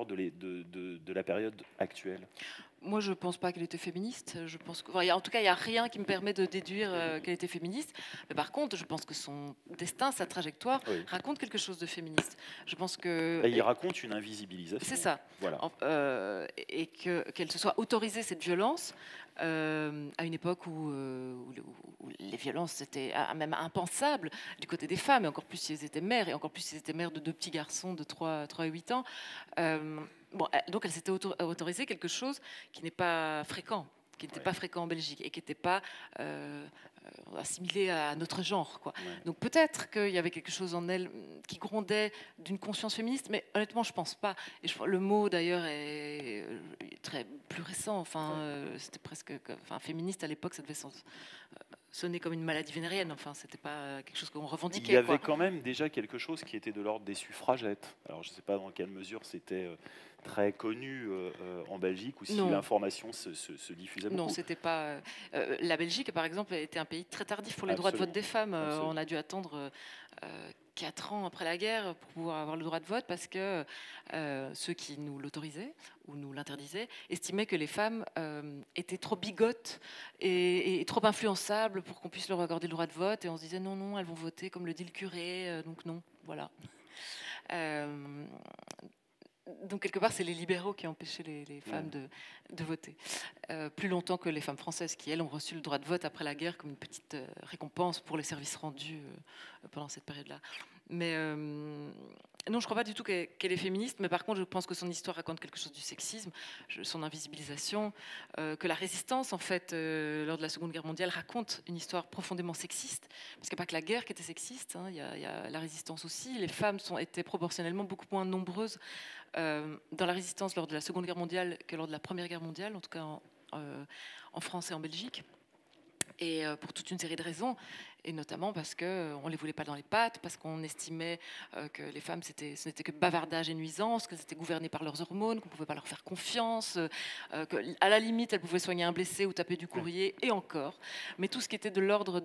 Speaker 1: la période actuelle?
Speaker 2: Moi, je ne pense pas qu'elle était féministe. Je pense que, en tout cas, il n'y a rien qui me permet de déduire qu'elle était féministe. Mais par contre, je pense que son destin, sa trajectoire, raconte quelque chose de féministe. Je pense que...
Speaker 1: Là, il raconte une invisibilisation.
Speaker 2: C'est ça.
Speaker 1: Voilà.
Speaker 2: Et qu'elle se soit autorisée cette violence à une époque où les violences étaient même impensables du côté des femmes, et encore plus si elles étaient mères, et encore plus si elles étaient mères de deux petits garçons de 3 et 8 ans. Donc elle s'était autorisée quelque chose qui n'est pas fréquent, qui n'était pas fréquent en Belgique, et qui n'était pas assimilé à notre genre, quoi. Donc peut-être qu'il y avait quelque chose en elle qui grondait d'une conscience féministe, mais honnêtement, je pense pas. Et le mot d'ailleurs est plus récent. Enfin, c'était presque, féministe à l'époque, ça devait sonner comme une maladie vénérienne. Enfin, c'était pas quelque chose qu'on revendiquait.
Speaker 1: Il y avait quand même déjà quelque chose qui était de l'ordre des suffragettes. Alors je ne sais pas dans quelle mesure c'était très connu en Belgique, ou si l'information se diffusait beaucoup.
Speaker 2: Non, c'était pas. La Belgique, par exemple, était un pays très tardif pour les droits de vote des femmes. On a dû attendre 4 ans après la guerre pour pouvoir avoir le droit de vote, parce que ceux qui nous l'autorisaient ou nous l'interdisaient estimaient que les femmes étaient trop bigotes et trop influençables pour qu'on puisse leur accorder le droit de vote. Et on se disait non, elles vont voter comme le dit le curé, donc non, voilà. Donc, quelque part, c'est les libéraux qui ont empêché les femmes de voter. Plus longtemps que les femmes françaises, qui, elles, ont reçu le droit de vote après la guerre comme une petite récompense pour les services rendus pendant cette période-là. Mais Non, je ne crois pas du tout qu'elle est féministe, mais par contre, je pense que son histoire raconte quelque chose du sexisme, son invisibilisation, que la résistance, en fait, lors de la Seconde Guerre mondiale, raconte une histoire profondément sexiste, parce qu'il n'y a pas que la guerre qui était sexiste, hein, il y a la résistance aussi. Les femmes étaient proportionnellement beaucoup moins nombreuses dans la résistance lors de la Seconde Guerre mondiale que lors de la Première Guerre mondiale, en tout cas en France et en Belgique. Et pour toute une série de raisons, et notamment parce qu'on ne les voulait pas dans les pattes, parce qu'on estimait que les femmes, ce n'était que bavardage et nuisance, qu'elles étaient gouvernées par leurs hormones, qu'on ne pouvait pas leur faire confiance, qu'à la limite, elles pouvaient soigner un blessé ou taper du courrier, et encore. Mais tout ce qui était de l'ordre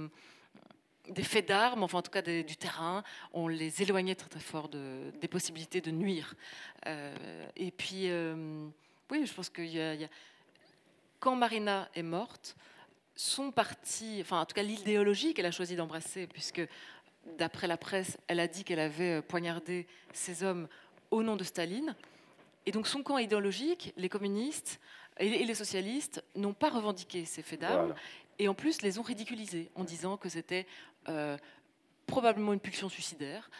Speaker 2: des faits d'armes, enfin en tout cas du terrain, on les éloignait très très fort des possibilités de nuire. Et puis, oui, je pense quand Marina est morte, son parti, enfin en tout cas l'idéologie qu'elle a choisi d'embrasser, puisque d'après la presse, elle a dit qu'elle avait poignardé ces hommes au nom de Staline. Et donc son camp idéologique, les communistes et les socialistes, n'ont pas revendiqué ces faits d'armes,
Speaker 1: Voilà.
Speaker 2: et en plus les ont ridiculisés en disant que c'était probablement une pulsion suicidaire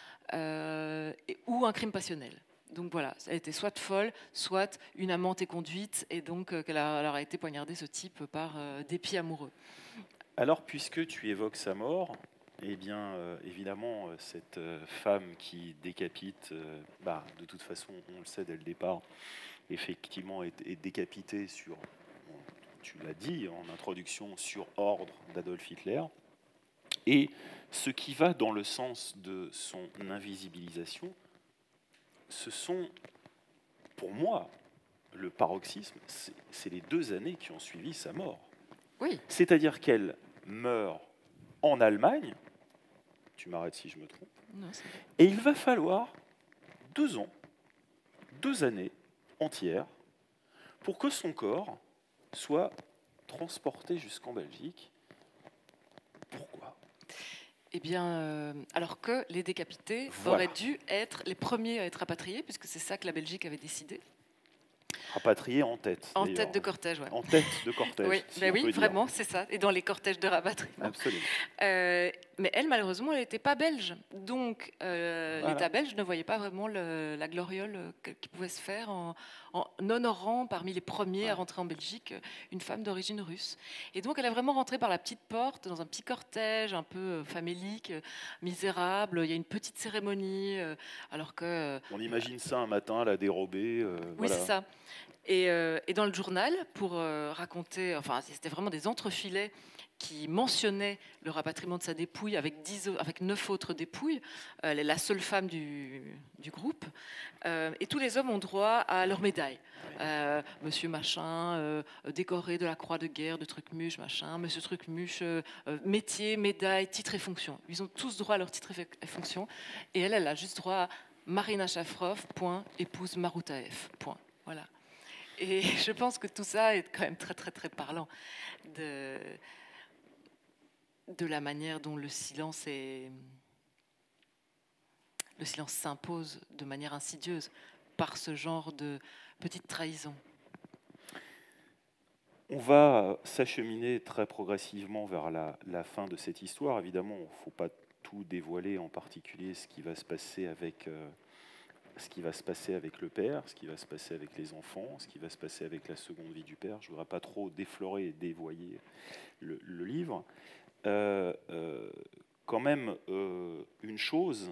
Speaker 2: ou un crime passionnel. Donc voilà, elle était soit folle, soit une amante éconduite, et donc qu'elle a été poignardée, ce type, par dépit amoureux.
Speaker 1: Alors, puisque tu évoques sa mort, eh bien, évidemment, cette femme qui décapite, de toute façon, on le sait dès le départ, effectivement, est décapitée sur, tu l'as dit en introduction, sur ordre d'Adolf Hitler. Et ce qui va dans le sens de son invisibilisation, ce sont, pour moi, le paroxysme, c'est les 2 années qui ont suivi sa mort.
Speaker 2: Oui.
Speaker 1: C'est-à-dire qu'elle meurt en Allemagne, tu m'arrêtes si je me trompe,
Speaker 2: Non,
Speaker 1: et il va falloir 2 ans, 2 années entières, pour que son corps soit transporté jusqu'en Belgique. Pourquoi ?
Speaker 2: Eh bien, alors que les décapités
Speaker 1: Voilà.
Speaker 2: auraient dû être les premiers à être rapatriés, puisque c'est ça que la Belgique avait décidé.
Speaker 1: Rapatrié en tête.
Speaker 2: En tête de cortège, ouais.
Speaker 1: En tête de cortège.
Speaker 2: Oui,
Speaker 1: si
Speaker 2: ben
Speaker 1: on
Speaker 2: oui,
Speaker 1: peut dire.
Speaker 2: vraiment, c'est ça. Et dans les cortèges de rapatriement.
Speaker 1: Absolument.
Speaker 2: Mais elle, malheureusement, elle n'était pas belge. Donc,
Speaker 1: Voilà.
Speaker 2: l'État belge ne voyait pas vraiment la gloriole qui pouvait se faire en honorant parmi les premiers à rentrer en Belgique une femme d'origine russe. Et donc, elle est vraiment rentrée par la petite porte, dans un petit cortège un peu famélique, misérable. Il y a une petite cérémonie, alors que...
Speaker 1: On imagine ça un matin, la dérobée.
Speaker 2: Oui,
Speaker 1: voilà.
Speaker 2: c'est ça. Et dans le journal, pour raconter, enfin, c'était vraiment des entrefilets qui mentionnaient le rapatriement de sa dépouille avec 9 autres dépouilles. Elle est la seule femme du groupe. Et tous les hommes ont droit à leur médaille. Monsieur machin, décoré de la croix de guerre de Trucmuche, machin. Monsieur Trucmuche, métier, médaille, titre et fonction. Ils ont tous droit à leur titre et fonction. Et elle a juste droit à Marina Shafrov, point, épouse Maroutaev, point. Voilà. Et je pense que tout ça est quand même très, très, très parlant de la manière dont le silence s'impose de manière insidieuse par ce genre de petite trahison.
Speaker 1: On va s'acheminer très progressivement vers la fin de cette histoire. Évidemment, il ne faut pas tout dévoiler, en particulier ce qui va se passer avec le père, ce qui va se passer avec les enfants, ce qui va se passer avec la seconde vie du père. Je ne voudrais pas trop déflorer et dévoyer le livre. Quand même, une chose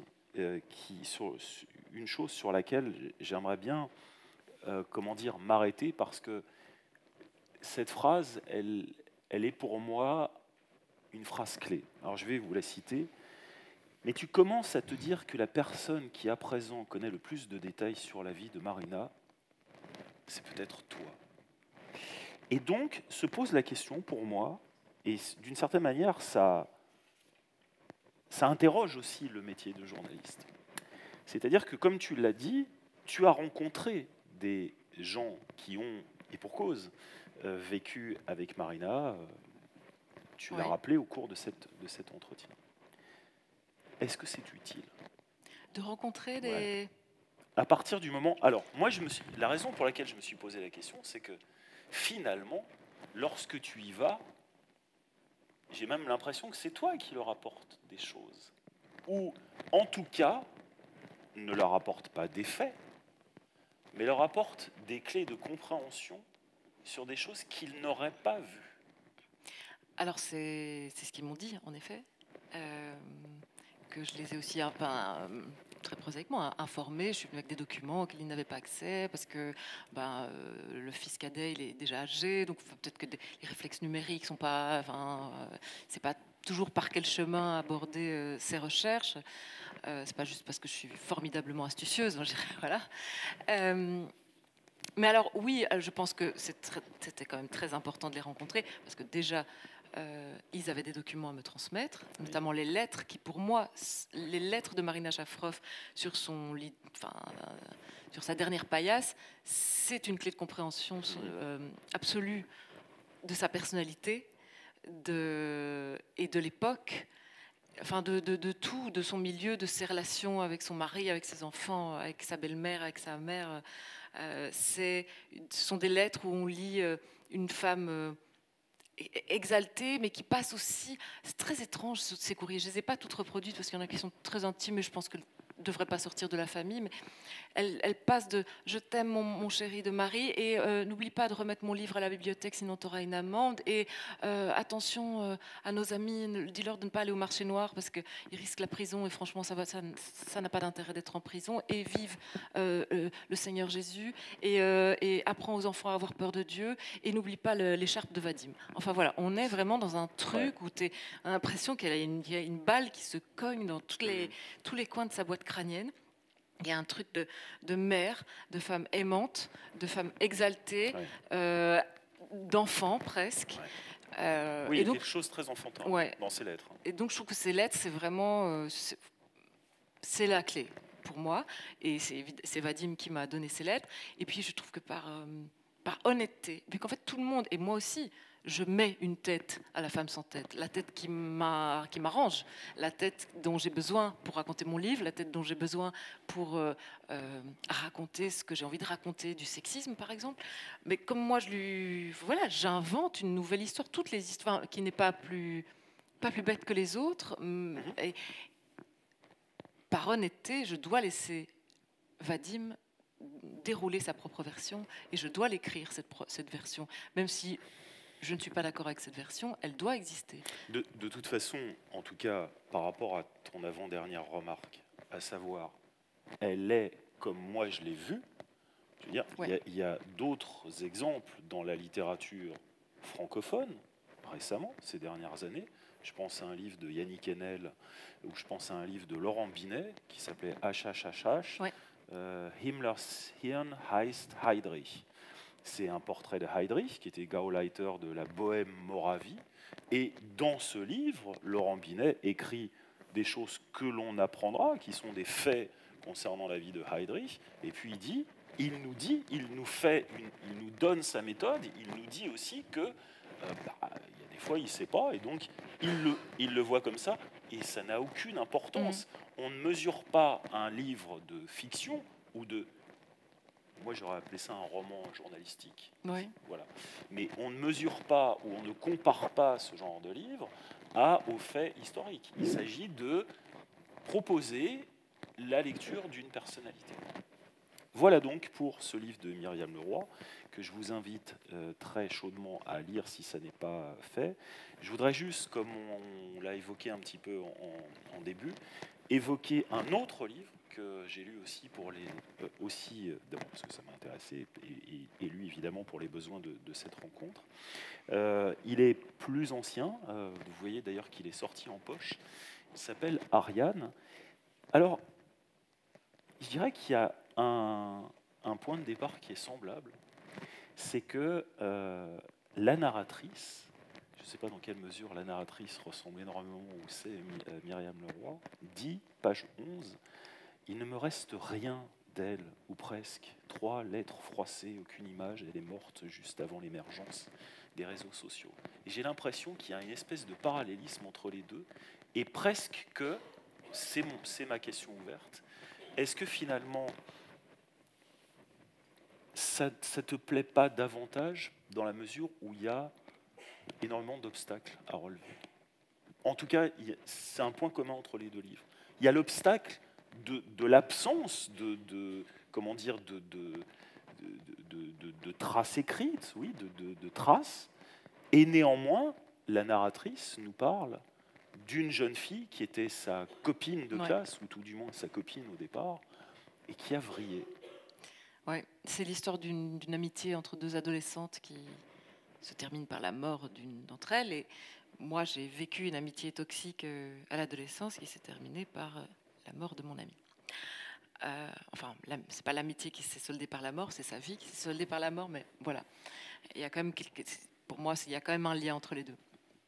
Speaker 1: sur laquelle j'aimerais bien m'arrêter, parce que cette phrase, elle est pour moi une phrase clé. Alors je vais vous la citer. Mais tu commences à te dire que la personne qui à présent connaît le plus de détails sur la vie de Marina, c'est peut-être toi. Et donc se pose la question pour moi, et d'une certaine manière, ça interroge aussi le métier de journaliste. C'est-à-dire que, comme tu l'as dit, tu as rencontré des gens qui ont, et pour cause, vécu avec Marina. Tu l'as rappelé au cours de cet entretien. Est-ce que c'est utile
Speaker 2: de rencontrer des...
Speaker 1: À partir du moment... Alors, moi, la raison pour laquelle je me suis posé la question, c'est que, finalement, lorsque tu y vas, j'ai même l'impression que c'est toi qui leur apportes des choses. Ou, en tout cas, ne leur apporte pas des faits, mais leur apporte des clés de compréhension sur des choses qu'ils n'auraient pas vues.
Speaker 2: Alors, c'est ce qu'ils m'ont dit, en effet. Que je les ai aussi très prosaïquement informés. Je suis venue avec des documents auxquels ils n'avaient pas accès parce que le fils cadet il est déjà âgé, donc peut-être que les réflexes numériques sont pas, c'est pas toujours par quel chemin aborder ces recherches. C'est pas juste parce que je suis formidablement astucieuse, je dirais, voilà. Mais alors oui, je pense que c'était quand même très important de les rencontrer parce que déjà ils avaient des documents à me transmettre, notamment les lettres qui, pour moi, les lettres de Marina Shafroff sur son lit, sur sa dernière paillasse, c'est une clé de compréhension absolue de sa personnalité et de l'époque, de tout, de son milieu, de ses relations avec son mari, avec ses enfants, avec sa belle-mère, avec sa mère. Ce sont des lettres où on lit une femme exaltée, mais qui passe aussi. C'est très étrange ces courriers. Je ne les ai pas toutes reproduites parce qu'il y en a qui sont très intimes et je pense que ne devrait pas sortir de la famille, mais elle passe de je t'aime mon chéri de Marie et n'oublie pas de remettre mon livre à la bibliothèque sinon tu auras une amende et attention à nos amis, dis-leur de ne pas aller au marché noir parce qu'ils risquent la prison et franchement ça n'a pas d'intérêt d'être en prison et vive le Seigneur Jésus et apprends aux enfants à avoir peur de Dieu et n'oublie pas l'écharpe de Vadim. Enfin voilà, on est vraiment dans un truc où tu as l'impression qu'il y a une balle qui se cogne dans tous les coins de sa boîte crânienne. Il y a un truc de mère, de femme aimante, de femme exaltée, d'enfant presque.
Speaker 1: Oui, il y a quelque chose de très enfantin dans ces lettres.
Speaker 2: Et donc je trouve que ces lettres, c'est vraiment c'est la clé pour moi. Et c'est Vadim qui m'a donné ces lettres. Et puis je trouve que par honnêteté, vu qu'en fait tout le monde, et moi aussi, je mets une tête à la femme sans tête, la tête qui m'arrange, la tête dont j'ai besoin pour raconter mon livre, la tête dont j'ai besoin pour raconter ce que j'ai envie de raconter du sexisme, par exemple. Mais comme moi, j'invente une nouvelle histoire, toutes les histoires, qui n'est pas plus bête que les autres. Et par honnêteté, je dois laisser Vadim dérouler sa propre version et je dois l'écrire, cette version, même si je ne suis pas d'accord avec cette version, elle doit exister.
Speaker 1: De toute façon, en tout cas, par rapport à ton avant-dernière remarque, à savoir, elle est comme moi je l'ai vue, je veux dire, il y a d'autres exemples dans la littérature francophone, récemment, ces dernières années. Je pense à un livre de Yannick Enel, ou je pense à un livre de Laurent Binet, qui s'appelait HHHH, Himmlers Hirn heißt Heydrich. C'est un portrait de Heydrich, qui était Gauleiter de la Bohème-Moravie. Et dans ce livre, Laurent Binet écrit des choses que l'on apprendra, qui sont des faits concernant la vie de Heydrich. Et puis il nous donne sa méthode. Il nous dit aussi que il y a des fois il ne sait pas, et donc il le voit comme ça. Et ça n'a aucune importance. On ne mesure pas un livre de fiction ou de... Moi, j'aurais appelé ça un roman journalistique.
Speaker 2: Oui.
Speaker 1: Voilà. Mais on ne mesure pas ou on ne compare pas ce genre de livre aux faits historiques. Il s'agit de proposer la lecture d'une personnalité. Voilà donc pour ce livre de Myriam Leroy, que je vous invite très chaudement à lire si ça n'est pas fait. Je voudrais juste, comme on l'a évoqué un petit peu en début, évoquer un autre livre que j'ai lu aussi d'abord parce que ça m'a intéressé et lu évidemment pour les besoins de cette rencontre. Il est plus ancien, vous voyez d'ailleurs qu'il est sorti en poche. Il s'appelle Ariane. Alors, je dirais qu'il y a un point de départ qui est semblable, c'est que la narratrice, je ne sais pas dans quelle mesure la narratrice ressemble énormément où c'est Myriam Leroy, dit, page 11, « Il ne me reste rien d'elle, ou presque. 3 lettres froissées, aucune image, elle est morte juste avant l'émergence des réseaux sociaux. » Et j'ai l'impression qu'il y a une espèce de parallélisme entre les deux, et presque que, c'est ma question ouverte, est-ce que finalement, ça ne te plaît pas davantage dans la mesure où il y a énormément d'obstacles à relever? En tout cas, c'est un point commun entre les deux livres. Il y a l'obstacle de l'absence comment dire, de traces écrites, oui, de traces. Et néanmoins, la narratrice nous parle d'une jeune fille qui était sa copine de classe, ou tout du moins sa copine au départ, et qui a vrillé.
Speaker 2: Ouais, c'est l'histoire d'une amitié entre deux adolescentes qui se termine par la mort d'une d'entre elles. Et moi, j'ai vécu une amitié toxique à l'adolescence qui s'est terminée par la mort de mon ami. Enfin, c'est pas l'amitié qui s'est soldée par la mort, c'est sa vie qui s'est soldée par la mort, mais voilà. Il y a quand même pour moi, il y a quand même un lien entre les deux.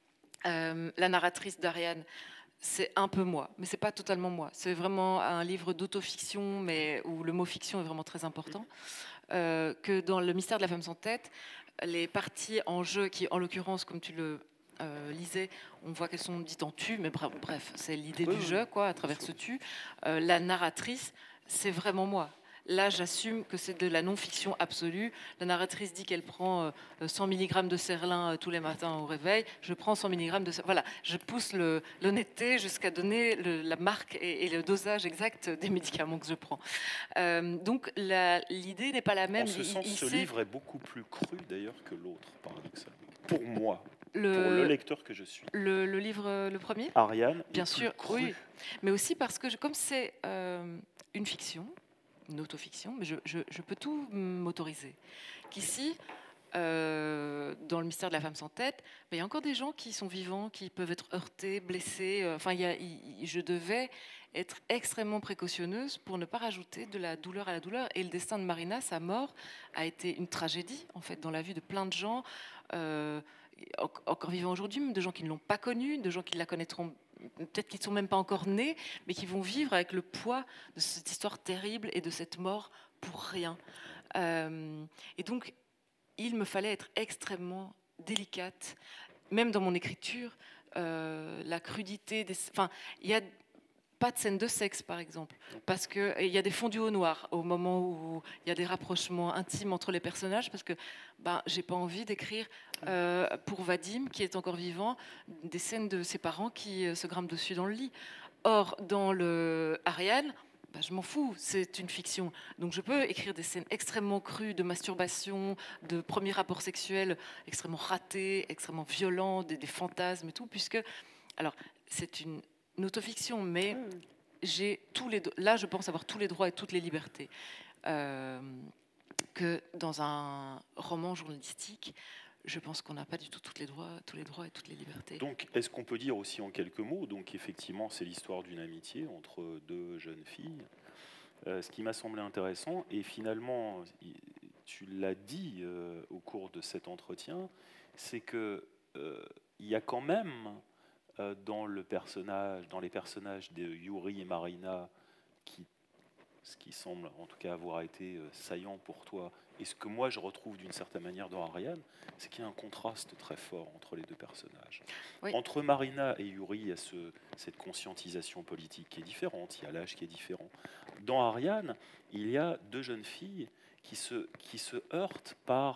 Speaker 2: La narratrice d'Ariane, c'est un peu moi, mais c'est pas totalement moi. C'est vraiment un livre d'autofiction, mais où le mot fiction est vraiment très important. Que dans Le mystère de la femme sans tête, les parties en jeu, qui en l'occurrence, comme tu le lisais, on voit qu'elles sont dites en tu, mais bref, c'est l'idée du jeu, quoi, à travers ce tu. La narratrice, c'est vraiment moi. Là, j'assume que c'est de la non-fiction absolue. La narratrice dit qu'elle prend 100 mg de Serlin tous les matins au réveil. Je prends 100 mg de Serlin. Voilà, je pousse l'honnêteté jusqu'à donner la marque et le dosage exact des médicaments que je prends. Donc, l'idée n'est pas la même.
Speaker 1: En ce sens, ce livre est beaucoup plus cru, d'ailleurs, que l'autre, paradoxalement. Pour moi. Pour le lecteur que je suis.
Speaker 2: Le livre, le premier ?
Speaker 1: Ariane,
Speaker 2: bien sûr, oui. Mais aussi parce que comme c'est une fiction, une autofiction, mais je peux tout m'autoriser. Qu'ici, dans Le mystère de la femme sans tête, il y a encore des gens qui sont vivants, qui peuvent être heurtés, blessés. Enfin, je devais être extrêmement précautionneuse pour ne pas rajouter de la douleur à la douleur. Et le destin de Marina, sa mort, a été une tragédie, en fait, dans la vie de plein de gens, encore vivants aujourd'hui, de gens qui ne l'ont pas connue, de gens qui la connaîtront peut-être qu'ils ne sont même pas encore nés, mais qui vont vivre avec le poids de cette histoire terrible et de cette mort pour rien. Et donc, il me fallait être extrêmement délicate, même dans mon écriture, la crudité. Enfin, il y a pas de scène de sexe, par exemple, parce qu'il y a des fondus au noir au moment où il y a des rapprochements intimes entre les personnages, parce que j'ai pas envie d'écrire pour Vadim, qui est encore vivant, des scènes de ses parents qui se grimpent dessus dans le lit. Or, dans le Ariane, je m'en fous, c'est une fiction. Donc je peux écrire des scènes extrêmement crues de masturbation, de premiers rapports sexuels extrêmement ratés, extrêmement violents, des fantasmes et tout, puisque... Alors, c'est une autofiction, mais j'ai là, je pense avoir tous les droits et toutes les libertés que dans un roman journalistique. Je pense qu'on n'a pas du tout tous les droits et toutes les libertés.
Speaker 1: Donc, est-ce qu'on peut dire aussi en quelques mots, donc effectivement, c'est l'histoire d'une amitié entre deux jeunes filles, ce qui m'a semblé intéressant, et finalement, tu l'as dit au cours de cet entretien, c'est que il y a quand même dans les personnages de Yuri et Marina, ce qui semble en tout cas avoir été saillant pour toi, et ce que moi je retrouve d'une certaine manière dans Ariane, c'est qu'il y a un contraste très fort entre les deux personnages. Oui. Entre Marina et Yuri, il y a cette conscientisation politique qui est différente, il y a l'âge qui est différent. Dans Ariane, il y a deux jeunes filles qui se heurtent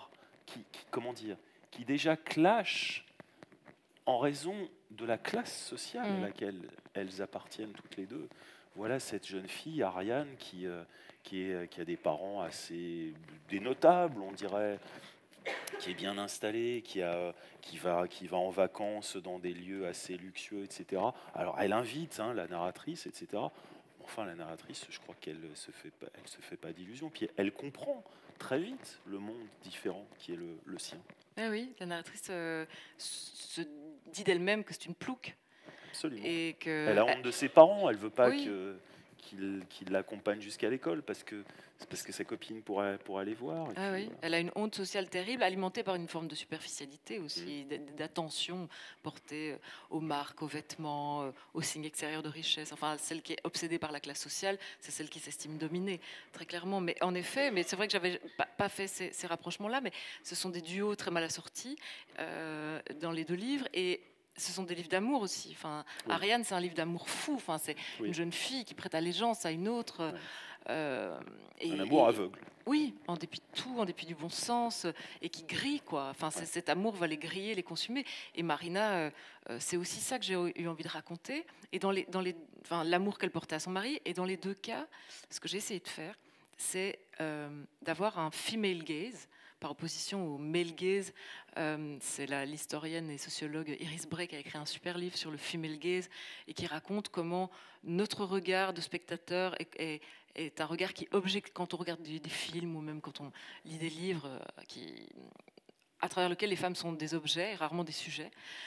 Speaker 1: qui déjà clashent en raison de la classe sociale à laquelle elles appartiennent toutes les deux. Voilà cette jeune fille, Ariane, qui a des parents des notables, on dirait, qui est bien installée, qui va en vacances dans des lieux assez luxueux, etc. Alors elle invite la narratrice, etc. Enfin, la narratrice, je crois qu'elle se fait pas d'illusions. Puis elle comprend très vite le monde différent qui est le sien.
Speaker 2: Ah oui, la narratrice se dit d'elle-même que c'est une plouque.
Speaker 1: Absolument.
Speaker 2: Et
Speaker 1: elle a honte de ses parents, elle veut pas qu'il l'accompagne jusqu'à l'école parce que sa copine pourrait aller voir. Et
Speaker 2: puis, oui. Elle a une honte sociale terrible, alimentée par une forme de superficialité aussi, d'attention portée aux marques, aux vêtements, aux signes extérieurs de richesse. Enfin, celle qui est obsédée par la classe sociale, c'est celle qui s'estime dominée, très clairement. Mais en effet, c'est vrai que j'avais pas fait ces rapprochements-là, mais ce sont des duos très mal assortis dans les deux livres. Et ce sont des livres d'amour aussi. Enfin, Ariane, c'est un livre d'amour fou. Enfin, c'est une jeune fille qui prête allégeance à une autre.
Speaker 1: Un amour aveugle.
Speaker 2: Oui, en dépit de tout, en dépit du bon sens, et qui grille, quoi. Enfin, cet amour va les griller, les consumer. Et Marina, c'est aussi ça que j'ai eu envie de raconter. Et enfin, l'amour qu'elle portait à son mari. Et dans les deux cas, ce que j'ai essayé de faire, c'est d'avoir un female gaze, par opposition au male gaze. C'est l'historienne et sociologue Iris Bray qui a écrit un super livre sur le female gaze et qui raconte comment notre regard de spectateur est un regard qui objecte quand on regarde des films ou même quand on lit des livres à travers lesquels les femmes sont des objets et rarement des sujets.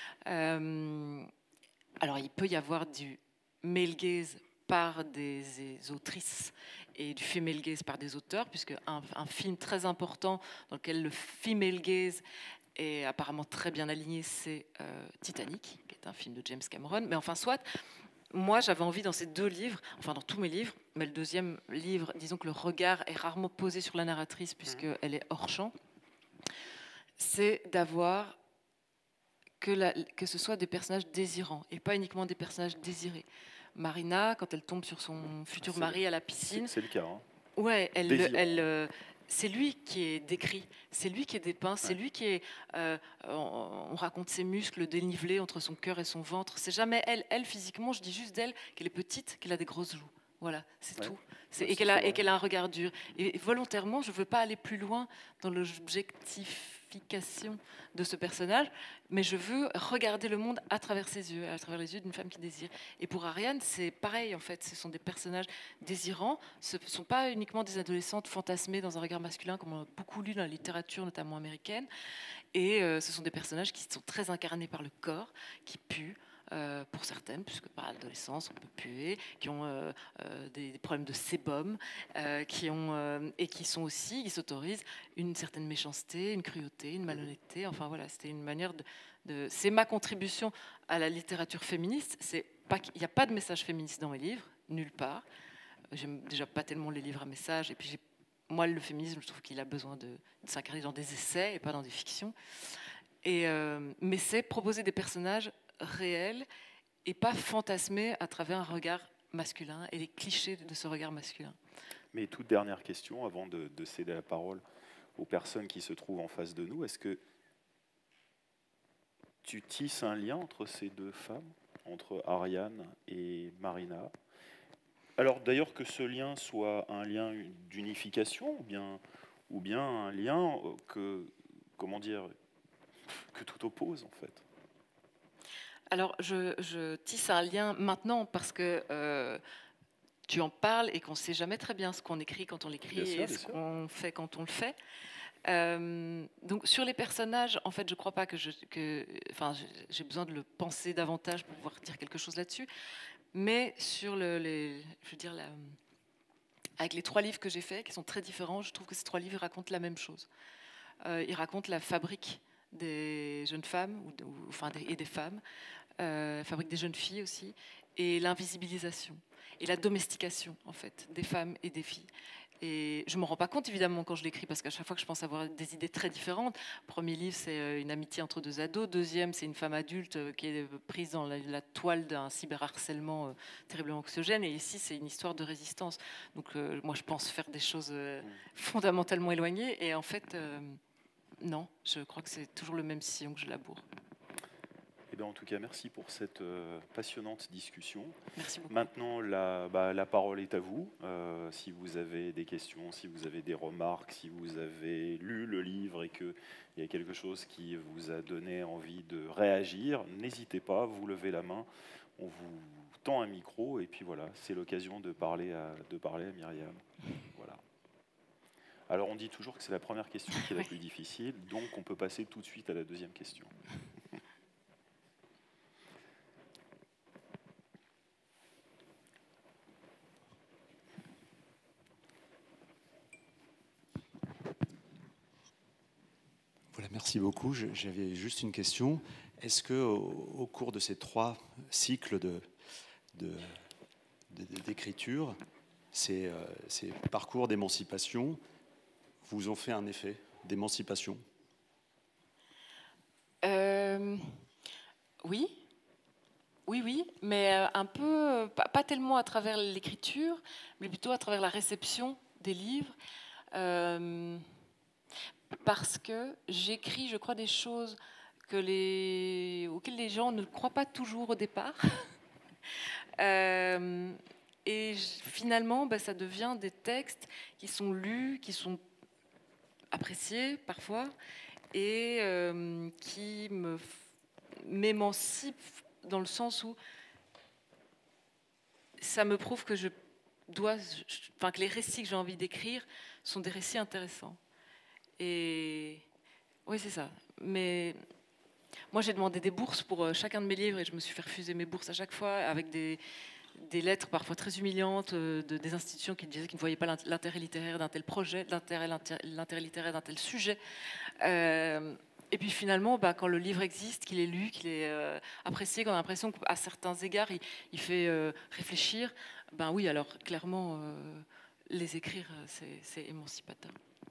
Speaker 2: Alors il peut y avoir du male gaze par des autrices et du female gaze par des auteurs, puisque un film très important dans lequel le female gaze est apparemment très bien aligné, c'est Titanic, qui est un film de James Cameron. Mais enfin, soit, moi j'avais envie dans ces deux livres, enfin dans tous mes livres, mais le deuxième livre, disons que le regard est rarement posé sur la narratrice puisqu'elle est hors champ, c'est d'avoir que ce soit des personnages désirants et pas uniquement des personnages désirés. Marina, quand elle tombe sur son futur mari à la piscine,
Speaker 1: c'est le cas. Hein.
Speaker 2: Ouais, c'est lui qui est décrit, c'est lui qui est dépeint, c'est lui qui est. On raconte ses muscles dénivelés entre son cœur et son ventre. C'est jamais elle. Elle physiquement, je dis juste d'elle qu'elle est petite, qu'elle a des grosses joues. Voilà, c'est tout. Et qu'elle a un regard dur. Et volontairement, je ne veux pas aller plus loin dans l'objectification de ce personnage, mais je veux regarder le monde à travers ses yeux, à travers les yeux d'une femme qui désire. Et pour Ariane, c'est pareil, en fait. Ce sont des personnages désirants. Ce ne sont pas uniquement des adolescentes fantasmées dans un regard masculin, comme on a beaucoup lu dans la littérature, notamment américaine. Et ce sont des personnages qui sont très incarnés par le corps, qui puent. Pour certaines, puisque par l'adolescence on peut puer, qui ont des problèmes de sébum, qui s'autorisent une certaine méchanceté, une cruauté, une malhonnêteté. Enfin voilà, c'était une manière c'est ma contribution à la littérature féministe. Il n'y a pas de message féministe dans mes livres, nulle part. J'aime déjà pas tellement les livres à message, et puis moi le féminisme, je trouve qu'il a besoin de s'incarner dans des essais et pas dans des fictions. Mais c'est proposer des personnages réel et pas fantasmé à travers un regard masculin et les clichés de ce regard masculin.
Speaker 1: Mais toute dernière question avant de céder la parole aux personnes qui se trouvent en face de nous. Est-ce que tu tisses un lien entre ces deux femmes, entre Ariane et Marina? Alors d'ailleurs que ce lien soit un lien d'unification ou bien un lien que tout oppose en fait.
Speaker 2: Alors, je tisse un lien maintenant parce que tu en parles et qu'on ne sait jamais très bien ce qu'on écrit quand on l'écrit et ce qu'on fait quand on le fait. Donc, sur les personnages, en fait, je ne crois pas j'ai besoin de le penser davantage pour pouvoir dire quelque chose là-dessus. Mais sur avec les 3 livres que j'ai faits, qui sont très différents, je trouve que ces 3 livres racontent la même chose. Ils racontent la fabrique des jeunes femmes et des femmes, fabrique des jeunes filles aussi, et l'invisibilisation et la domestication en fait des femmes et des filles. Et je ne me rends pas compte évidemment quand je l'écris parce qu'à chaque fois que je pense avoir des idées très différentes. Premier livre, c'est une amitié entre 2 ados. Deuxième, c'est une femme adulte qui est prise dans la toile d'un cyberharcèlement terriblement anxiogène. Et ici, c'est une histoire de résistance. Donc moi, je pense faire des choses fondamentalement éloignées. Et en fait, non, je crois que c'est toujours le même sillon que je laboure.
Speaker 1: Eh bien, en tout cas, merci pour cette passionnante discussion.
Speaker 2: Merci beaucoup.
Speaker 1: Maintenant, la parole est à vous. Si vous avez des questions, si vous avez des remarques, si vous avez lu le livre et qu'il y a quelque chose qui vous a donné envie de réagir, n'hésitez pas, vous levez la main, on vous tend un micro et puis voilà, c'est l'occasion de parler à Myriam. Voilà. Alors, on dit toujours que c'est la première question qui est la plus difficile, donc on peut passer tout de suite à la deuxième question.
Speaker 3: Voilà, merci beaucoup. J'avais juste une question. Est-ce que au cours de ces 3 cycles d'écriture, ces parcours d'émancipation vous ont fait un effet d'émancipation?
Speaker 2: Oui, mais un peu, pas tellement à travers l'écriture, mais plutôt à travers la réception des livres. Parce que j'écris, je crois, des choses auxquelles les gens ne croient pas toujours au départ. Et finalement, ça devient des textes qui sont lus, qui sont appréciés parfois, et qui m'émancipent dans le sens où ça me prouve que que les récits que j'ai envie d'écrire sont des récits intéressants. Et oui, c'est ça. Mais moi, j'ai demandé des bourses pour chacun de mes livres et je me suis fait refuser mes bourses à chaque fois avec des lettres parfois très humiliantes des institutions qui disaient qu'ils ne voyaient pas l'intérêt littéraire d'un tel projet, l'intérêt littéraire d'un tel sujet. Et puis finalement, quand le livre existe, qu'il est lu, qu'il est apprécié, qu'on a l'impression qu'à certains égards, il fait réfléchir, oui, alors clairement, les écrire, c'est émancipateur.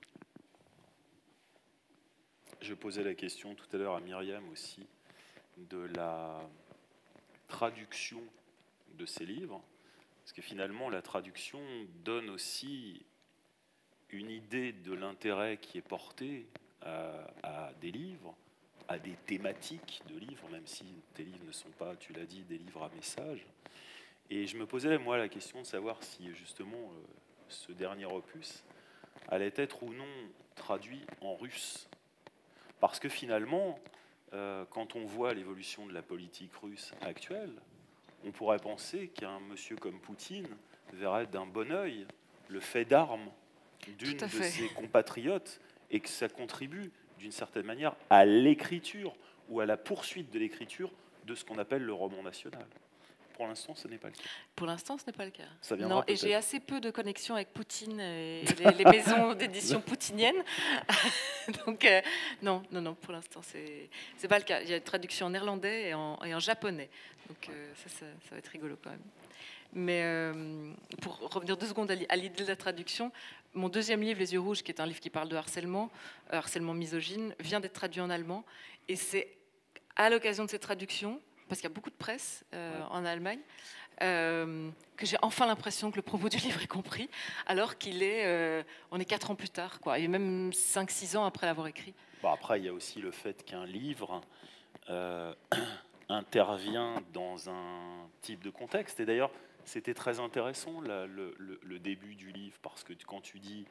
Speaker 1: Je posais la question tout à l'heure à Myriam aussi de la traduction de ces livres, parce que finalement la traduction donne aussi une idée de l'intérêt qui est porté à des livres, à des thématiques de livres, même si tes livres ne sont pas, tu l'as dit, des livres à message. Et je me posais moi la question de savoir si justement ce dernier opus allait être ou non traduit en russe. Parce que finalement, quand on voit l'évolution de la politique russe actuelle, on pourrait penser qu'un monsieur comme Poutine verrait d'un bon œil le fait d'armes d'une de ses compatriotes et que ça contribue d'une certaine manière à l'écriture ou à la poursuite de l'écriture de ce qu'on appelle le roman national. Pour l'instant, ce n'est pas le cas.
Speaker 2: Pour l'instant, ce n'est pas le cas.
Speaker 1: Ça viendra peut-être.
Speaker 2: Et j'ai assez peu de connexions avec Poutine et les maisons d'édition poutiniennes. Donc, non, pour l'instant, c'est pas le cas. Il y a une traduction en néerlandais et en japonais. Donc, ça va être rigolo quand même. Mais pour revenir 2 secondes à l'idée de la traduction, mon deuxième livre, Les yeux rouges, qui est un livre qui parle de harcèlement misogyne, vient d'être traduit en allemand. Et c'est à l'occasion de cette traduction, parce qu'il y a beaucoup de presse en Allemagne, que j'ai enfin l'impression que le propos du livre est compris, alors on est 4 ans plus tard, quoi, et même 5-6 ans après l'avoir écrit.
Speaker 1: Après, il y a aussi le fait qu'un livre intervient dans un type de contexte. Et d'ailleurs, c'était très intéressant le début du livre, parce que quand tu dis...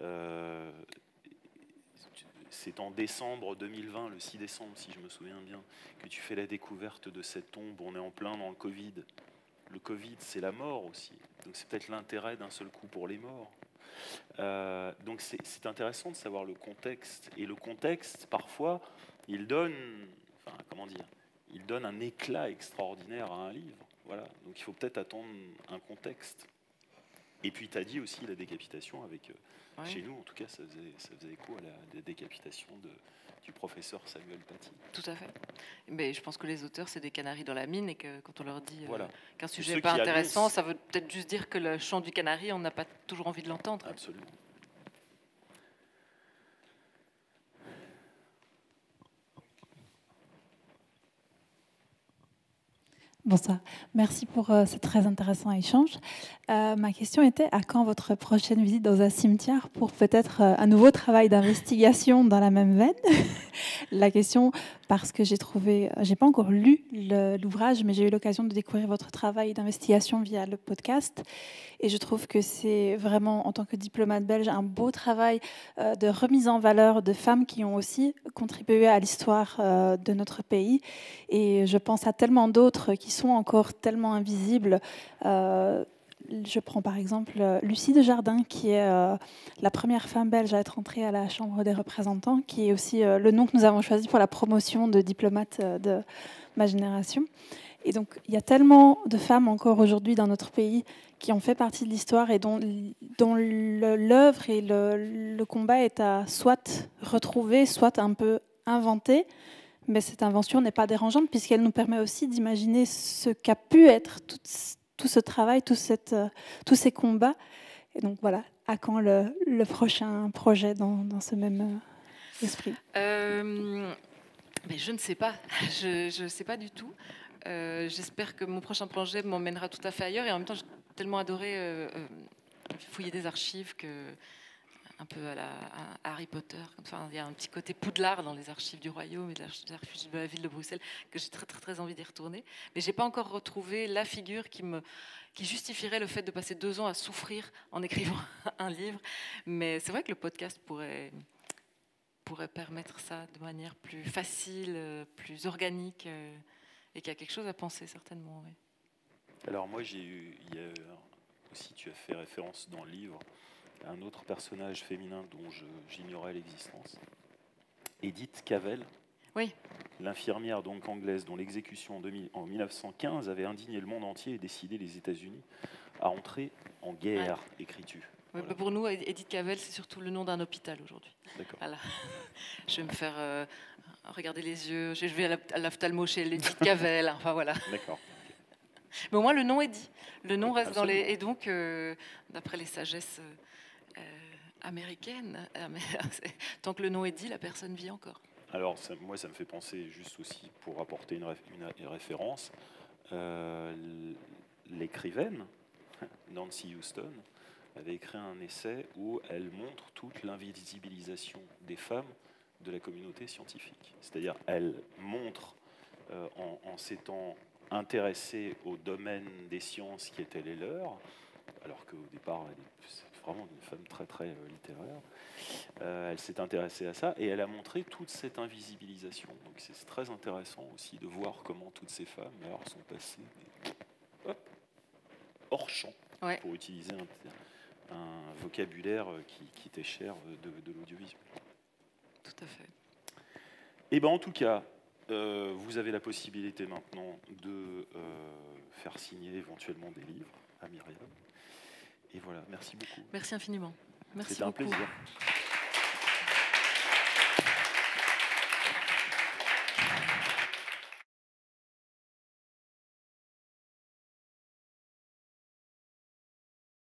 Speaker 1: c'est en décembre 2020, le 6 décembre, si je me souviens bien, que tu fais la découverte de cette tombe. On est en plein dans le Covid. Le Covid, c'est la mort aussi. Donc c'est peut-être l'intérêt d'un seul coup pour les morts. Donc c'est intéressant de savoir le contexte. Et le contexte, parfois, il donne un éclat extraordinaire à un livre. Voilà. Donc il faut peut-être attendre un contexte. Et puis tu as dit aussi la décapitation avec... Chez nous, en tout cas, ça faisait écho à la décapitation du professeur Samuel Paty.
Speaker 2: Tout à fait. Mais je pense que les auteurs, c'est des canaris dans la mine et que quand on leur dit qu'un sujet n'est pas intéressant, ça veut peut-être juste dire que le chant du canari, on n'a pas toujours envie de l'entendre.
Speaker 1: Absolument.
Speaker 4: Bonsoir. Merci pour ce très intéressant échange. Ma question était, à quand votre prochaine visite dans un cimetière pour peut-être un nouveau travail d'investigation dans la même veine? La question, parce que j'ai pas encore lu l'ouvrage, mais j'ai eu l'occasion de découvrir votre travail d'investigation via le podcast. Et je trouve que c'est vraiment, en tant que diplomate belge, un beau travail de remise en valeur de femmes qui ont aussi contribué à l'histoire de notre pays. Et je pense à tellement d'autres qui sont encore tellement invisibles. Je prends par exemple Lucie Desjardins, qui est la première femme belge à être entrée à la Chambre des représentants, qui est aussi le nom que nous avons choisi pour la promotion de diplomates de ma génération. Et donc, il y a tellement de femmes encore aujourd'hui dans notre pays qui ont fait partie de l'histoire et dont l'œuvre et le combat est à soit retrouver, soit un peu inventer. Mais cette invention n'est pas dérangeante puisqu'elle nous permet aussi d'imaginer ce qu'a pu être tout ce travail, tous ces combats. Et donc voilà, à quand le prochain projet dans ce même esprit?
Speaker 2: Mais je ne sais pas, je ne sais pas du tout. J'espère que mon prochain projet m'emmènera tout à fait ailleurs. Et en même temps, j'ai tellement adoré fouiller des archives que un peu à Harry Potter. Enfin, il y a un petit côté Poudlard dans les archives du Royaume et les archives de la ville de Bruxelles que j'ai très, très, très envie d'y retourner. Mais je n'ai pas encore retrouvé la figure qui justifierait le fait de passer 2 ans à souffrir en écrivant un livre. Mais c'est vrai que le podcast pourrait permettre ça de manière plus facile, plus organique, et qu'il y a quelque chose à penser certainement. Oui.
Speaker 1: Alors moi, aussi, tu as fait référence dans le livre à un autre personnage féminin dont j'ignorais l'existence, Edith Cavell,
Speaker 2: oui.
Speaker 1: L'infirmière donc anglaise dont l'exécution en 1915 avait indigné le monde entier et décidé les États-Unis à entrer en guerre, écris-tu.
Speaker 2: Oui, voilà. Pour nous, Edith Cavell, c'est surtout le nom d'un hôpital aujourd'hui.
Speaker 1: D'accord.
Speaker 2: Voilà. Je vais me faire regarder les yeux, je vais à l'ophtalmo chez Edith Cavell, enfin voilà.
Speaker 1: D'accord.
Speaker 2: Mais au moins, le nom est dit. Le nom reste dans les... Et donc, d'après les sagesses américaines, tant que le nom est dit, la personne vit encore.
Speaker 1: Alors, moi, ça me fait penser, juste aussi, pour apporter une référence, l'écrivaine, Nancy Houston, avait écrit un essai où elle montre toute l'invisibilisation des femmes de la communauté scientifique. C'est-à-dire, elle montre, en s'étant intéressée au domaine des sciences qui étaient les leurs, alors qu'au départ, c'est vraiment une femme très, très littéraire, elle s'est intéressée à ça et elle a montré toute cette invisibilisation. Donc c'est très intéressant aussi de voir comment toutes ces femmes sont passées hors champ, ouais, pour utiliser un vocabulaire qui était cher de l'audiovisuel.
Speaker 2: Tout à fait.
Speaker 1: Et ben en tout cas, vous avez la possibilité maintenant de faire signer éventuellement des livres à Myriam. Et voilà, merci beaucoup.
Speaker 2: Merci infiniment. Merci
Speaker 1: beaucoup. C'était un plaisir.